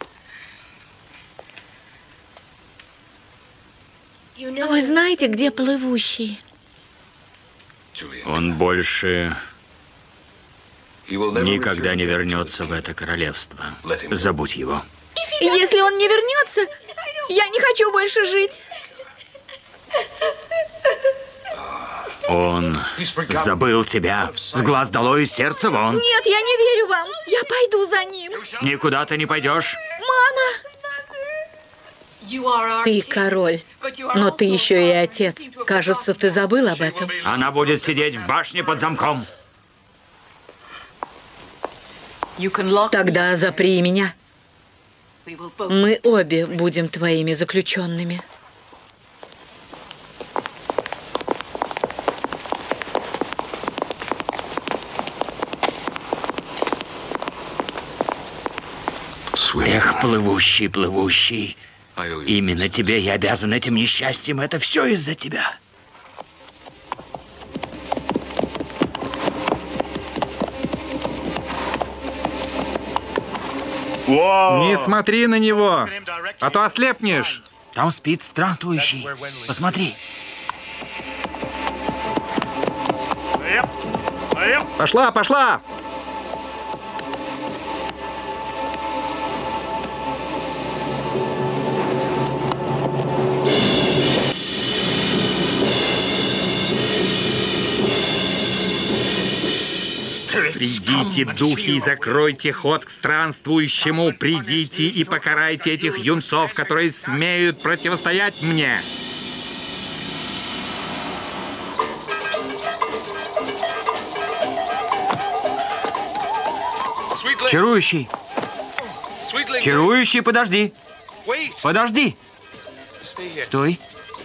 Вы знаете, где плывущий? Он больше никогда не вернется в это королевство. Забудь его. Если он не вернется, я не хочу больше жить. Он забыл тебя. С глаз долой, из сердца вон. Нет, я не верю вам. Я пойду за ним. Никуда ты не пойдешь. Мама! Ты король, но ты еще и отец. Кажется, ты забыл об этом. Она будет сидеть в башне под замком. Тогда запри меня. Мы обе будем твоими заключенными. Эх, плывущий, плывущий. Именно тебе я обязан этим несчастьем. Это все из-за тебя. Не смотри на него, а то ослепнешь. Там спит странствующий. Посмотри. Пошла, пошла! Придите, духи, и закройте ход к странствующему. Придите и покарайте этих юнцов, которые смеют противостоять мне. Чарующий. Чарующий, подожди. Подожди. Стой.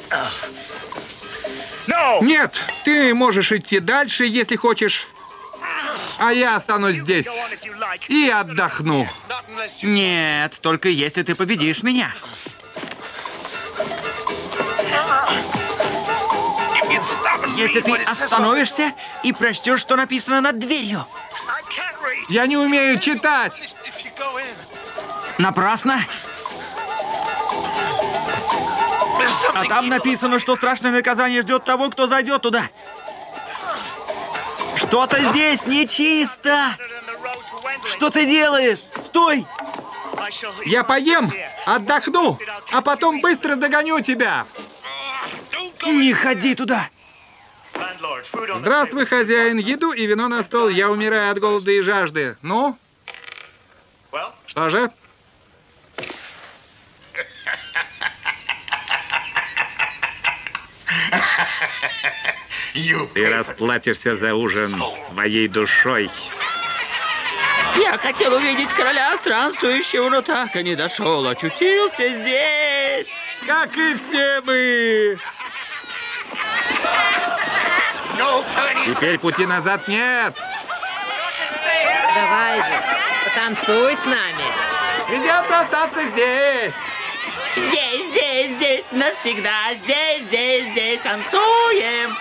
Нет, ты можешь идти дальше, если хочешь. А я останусь здесь и отдохну. Нет, только если ты победишь меня. Если ты остановишься и прочтешь, что написано над дверью. Я не умею читать. Напрасно. А там написано, что страшное наказание ждет того, кто зайдет туда. Что-то здесь нечисто. Что ты делаешь? Стой! Я поем, отдохну, а потом быстро догоню тебя. Не ходи туда. Здравствуй, хозяин. Еду и вино на стол. Я умираю от голода и жажды. Ну? Что же? Ты расплатишься за ужин своей душой. Я хотел увидеть короля странствующего, но так и не дошел. Очутился здесь. Как и все мы. Теперь пути назад нет. Давай же, потанцуй с нами. Придется остаться здесь. Здесь, навсегда. Здесь, танцуем.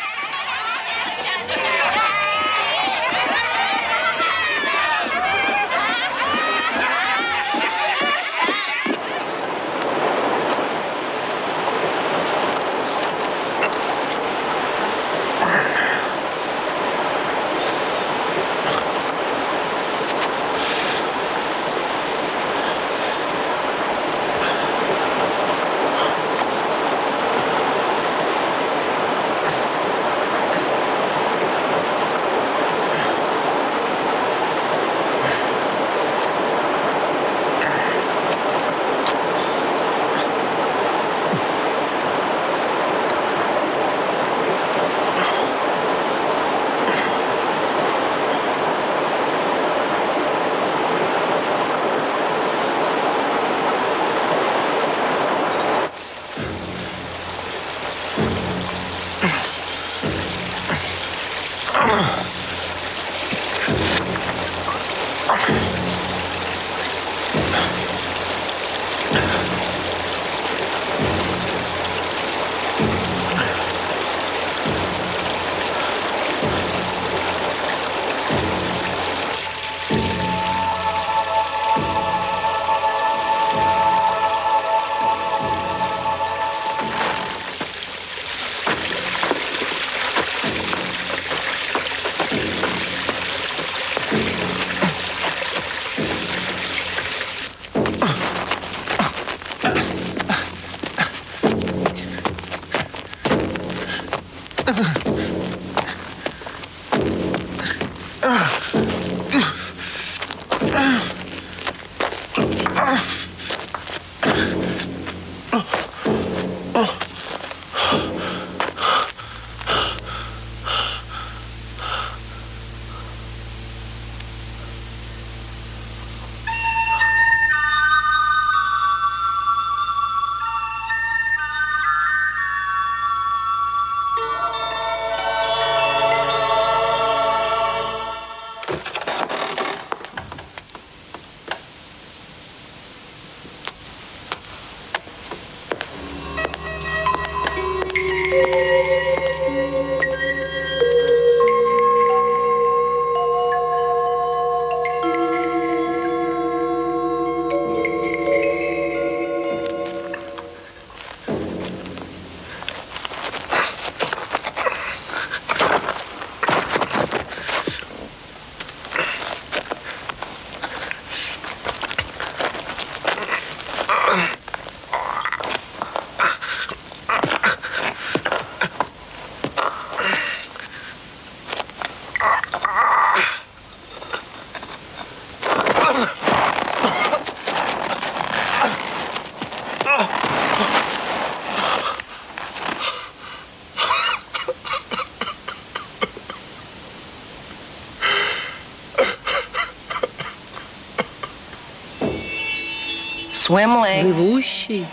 Плывущий,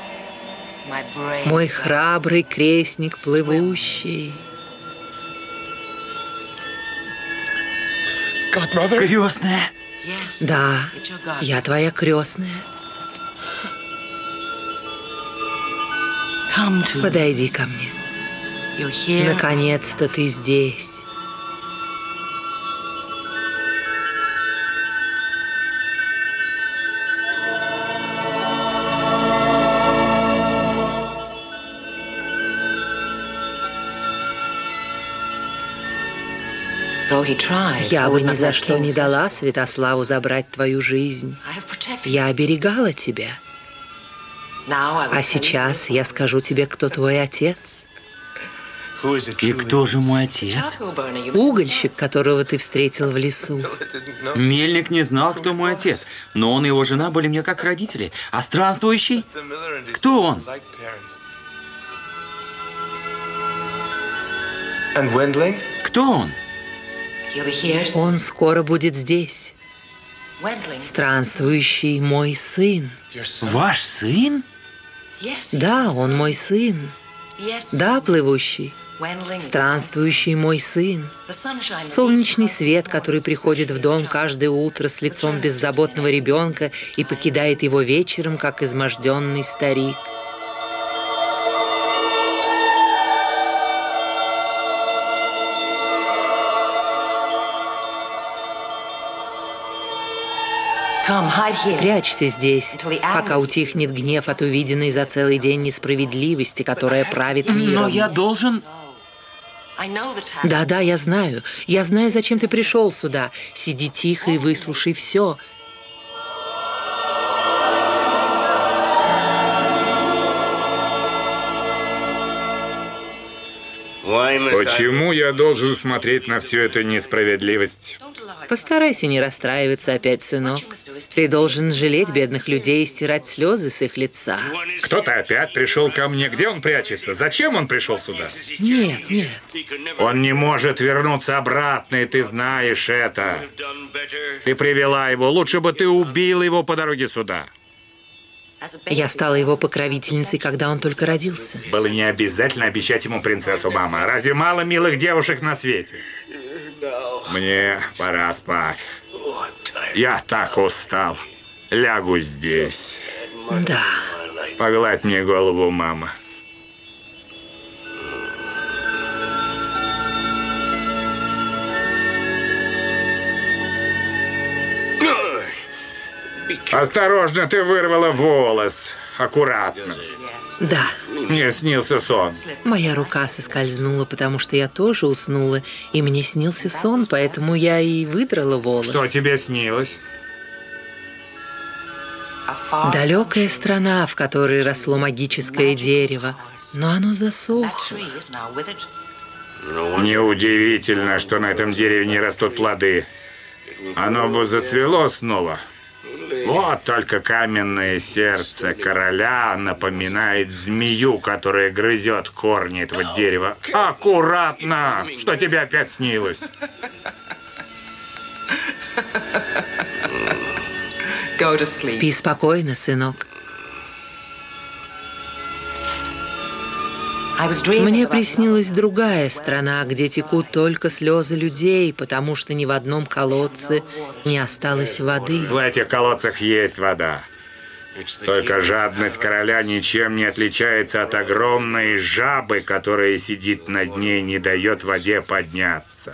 мой храбрый крестник плывущий. Крестная. Да, я твоя крестная. Подойди ко мне. Наконец-то ты здесь. Я бы ни за что не дала Святославу забрать твою жизнь. Я оберегала тебя. А сейчас я скажу тебе, кто твой отец. И кто же мой отец? Угольщик, которого ты встретил в лесу. Мельник не знал, кто мой отец, но он и его жена были мне как родители. А странствующий? Кто он? Кто он? Он скоро будет здесь. Странствующий мой сын. Ваш сын? Да, он мой сын. Да, плывущий. Странствующий мой сын. Солнечный свет, который приходит в дом каждое утро с лицом беззаботного ребенка и покидает его вечером, как изможденный старик. Спрячься здесь, пока утихнет гнев от увиденной за целый день несправедливости, которая правит миром. Но я должен... Да, я знаю. Я знаю, зачем ты пришел сюда. Сиди тихо и выслушай все. Почему я должен смотреть на всю эту несправедливость? Постарайся не расстраиваться опять, сынок. Ты должен жалеть бедных людей и стирать слезы с их лица. Кто-то опять пришел ко мне. Где он прячется? Зачем он пришел сюда? Нет. Он не может вернуться обратно, и ты знаешь это. Ты привела его. Лучше бы ты убила его по дороге сюда. Я стала его покровительницей, когда он только родился. Было не обязательно обещать ему принцессу, мама. Разве мало милых девушек на свете? Мне пора спать. Я так устал. Лягу здесь. Да. Погладь мне голову, мама. Осторожно, ты вырвала волос. Аккуратно. Да. Мне снился сон. Моя рука соскользнула, потому что я тоже уснула, и мне снился сон, поэтому я и выдрала волос. Что тебе снилось? Далекая страна, в которой росло магическое дерево, но оно засохло. Неудивительно, что на этом дереве не растут плоды. Оно бы зацвело снова. Вот только каменное сердце короля напоминает змею, которая грызет корни этого дерева. Аккуратно! Что тебе опять снилось? Спи спокойно, сынок. Мне приснилась другая страна, где текут только слезы людей, потому что ни в одном колодце не осталось воды. В этих колодцах есть вода. Только жадность короля ничем не отличается от огромной жабы, которая сидит на дне и не дает воде подняться.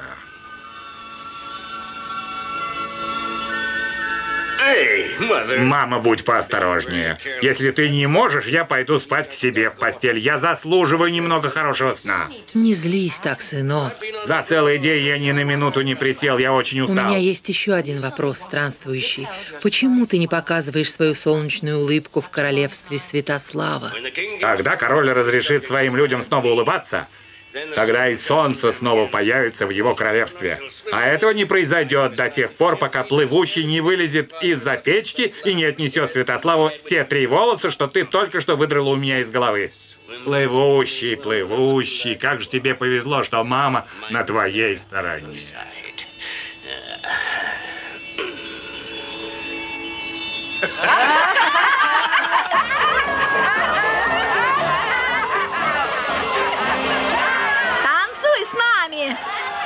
Мама, будь поосторожнее. Если ты не можешь, я пойду спать к себе в постель. Я заслуживаю немного хорошего сна. Не злись так, сынок. За целый день я ни на минуту не присел, я очень У устал. меня есть еще один вопрос, странствующий. Почему ты не показываешь свою солнечную улыбку в королевстве Святослава? Когда король разрешит своим людям снова улыбаться, тогда и солнце снова появится в его королевстве. А этого не произойдет до тех пор, пока плывущий не вылезет из-за печки и не отнесет Святославу те 3 волоса, что ты только что выдрала у меня из головы. Плывущий, плывущий, как же тебе повезло, что мама на твоей стороне. Танцуй с нами!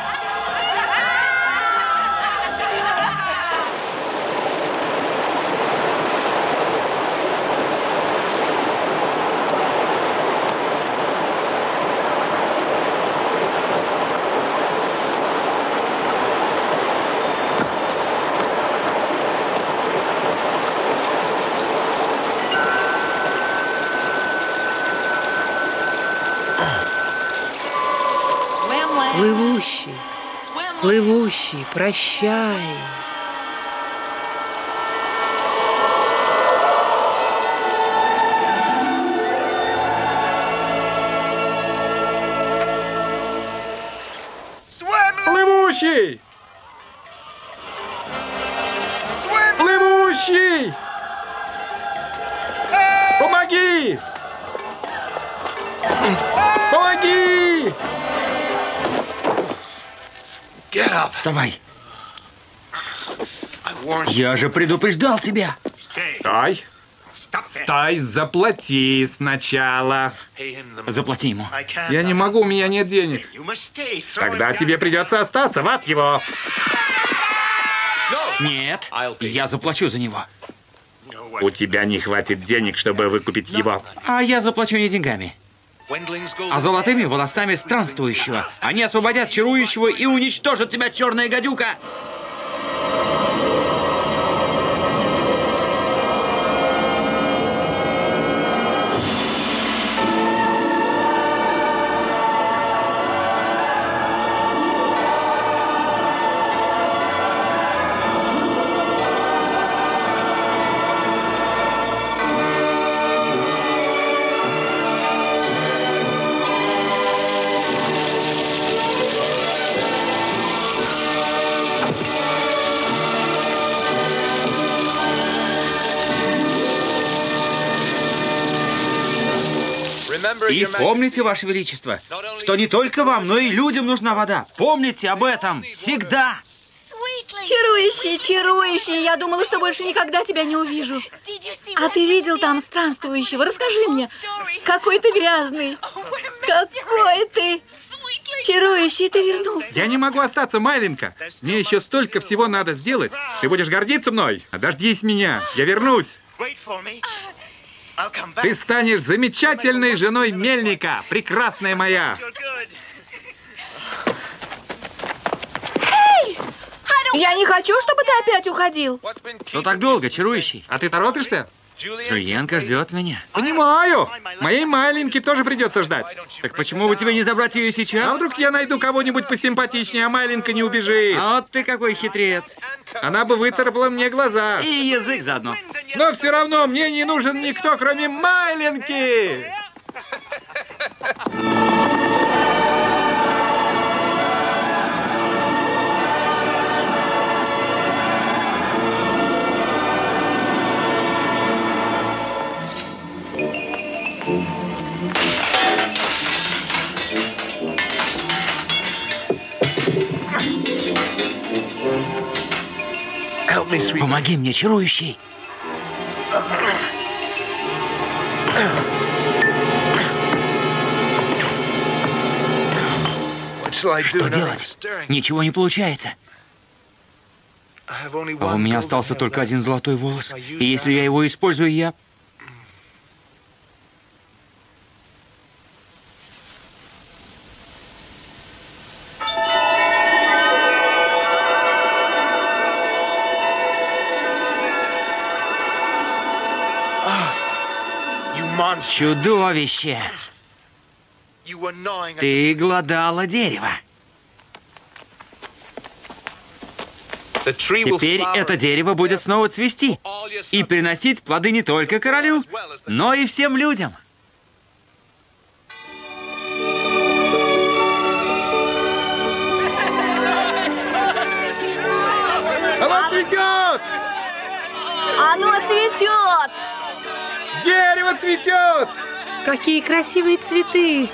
Плывущий, плывущий, прощай. Плывущий! Плывущий! Помоги! Помоги! Вставай. Я же предупреждал тебя. Стой. Стой, заплати сначала. Заплати ему. Я не могу, у меня нет денег. Тогда тебе придется остаться, в ад его. Нет, я заплачу за него. У тебя не хватит денег, чтобы выкупить его. А я заплачу не деньгами, а золотыми волосами странствующего. Они освободят чарующего и уничтожат тебя, черная гадюка. И помните, Ваше Величество, что не только вам, но и людям нужна вода. Помните об этом всегда. Чарующий, чарующий, я думала, что больше никогда тебя не увижу. А ты видел там странствующего? Расскажи мне, какой ты грязный. Какой ты. Чарующий, ты вернулся. Я не могу остаться, Майленька. Мне еще столько всего надо сделать. Ты будешь гордиться мной? Дождись меня, я вернусь. Ты станешь замечательной женой мельника, прекрасная моя. Я не хочу, чтобы ты опять уходил. Что так долго, чарующий? А ты торопишься? Жульенка ждет меня. Понимаю. Моей Майленьке тоже придется ждать. Так почему бы тебе не забрать ее А сейчас? вдруг я найду кого-нибудь посимпатичнее, а Майленька не убежит? А вот ты какой хитрец. Она бы выцарапала мне глаза. И язык заодно. Но все равно мне не нужен никто, кроме Майленьки. Помоги мне, чарующий. Что делать? Ничего не получается. А у меня остался только один золотой волос. И если я его использую, я... Чудовище! Ты глодала дерево. Теперь это дерево будет снова цвести и приносить плоды не только королю, но и всем людям. Оно цветет! Оно цветет! Дерево цветет! Какие красивые цветы!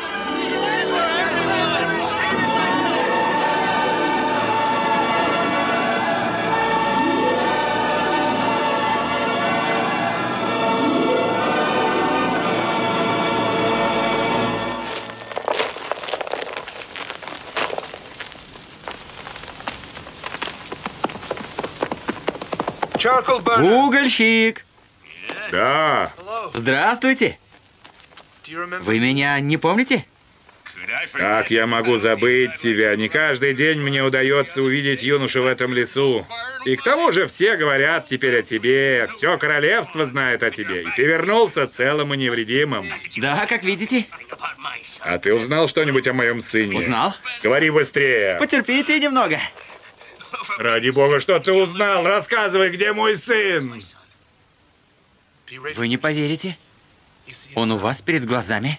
Угольщик! Да. Здравствуйте! Вы меня не помните? Как я могу забыть тебя? Не каждый день мне удается увидеть юношу в этом лесу. И к тому же все говорят теперь о тебе. Все королевство знает о тебе. И ты вернулся целым и невредимым. Да, как видите. А ты узнал что-нибудь о моем сыне? Узнал? Говори быстрее. Потерпите немного. Ради бога, что ты узнал? Рассказывай, где мой сын? Вы не поверите. Он у вас перед глазами.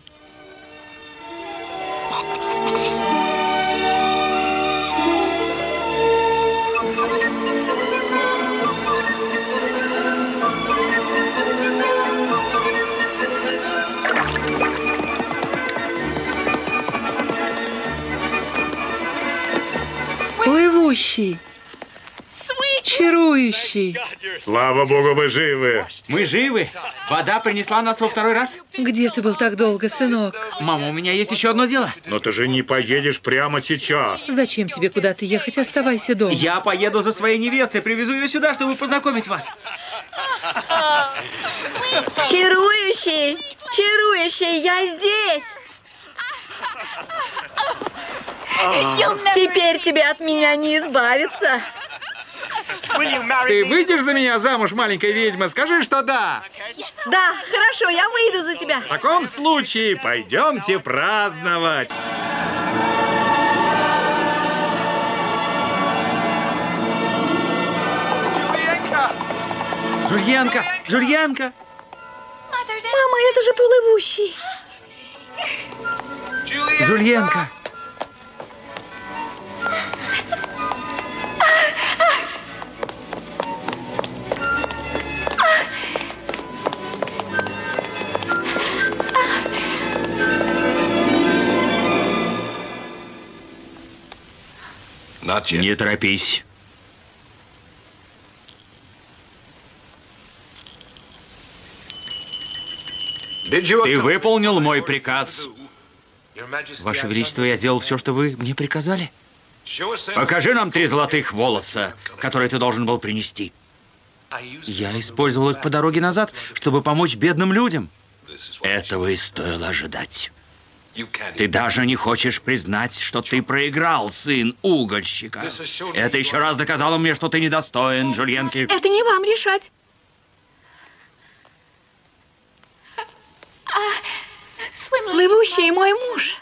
Плывущий. Чарующий. Слава богу, вы живы. Мы живы. Вода принесла нас во второй раз. Где ты был так долго, сынок? Мама, у меня есть еще одно дело. Но ты же не поедешь прямо сейчас. Зачем тебе куда-то ехать? Оставайся дома. Я поеду за своей невестой, привезу ее сюда, чтобы познакомить вас. Чарующий! Чарующий, я здесь! Теперь тебе от меня не избавиться. Ты выйдешь за меня замуж, маленькая ведьма? Скажи, что да. Да, хорошо, я выйду за тебя. В таком случае пойдемте праздновать. Жульенка! Жульенка! Мама, это же плывущий. Жульенка! Не торопись. Ты выполнил мой приказ. Ваше Величество, я сделал все, что вы мне приказали. Покажи нам 3 золотых волоса, которые ты должен был принести. Я использовал их по дороге назад, чтобы помочь бедным людям. Этого и стоило ожидать. Ты даже не хочешь признать, что ты проиграл, сын угольщика. Это еще раз доказало мне, что ты недостоин Жульенки. Это не вам решать. Плывущий мой муж.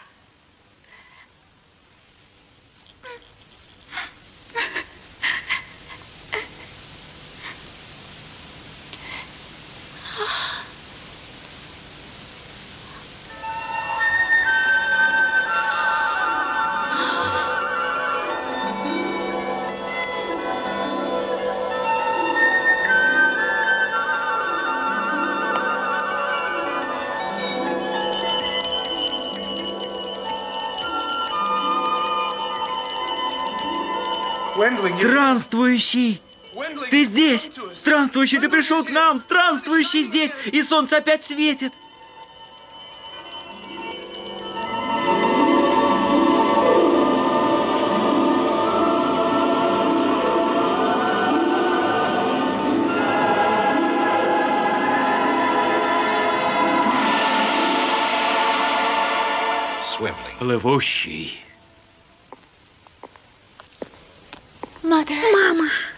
Странствующий! Ты здесь! Странствующий, ты пришел к нам! Странствующий здесь! И солнце опять светит! Плывущий. Мама.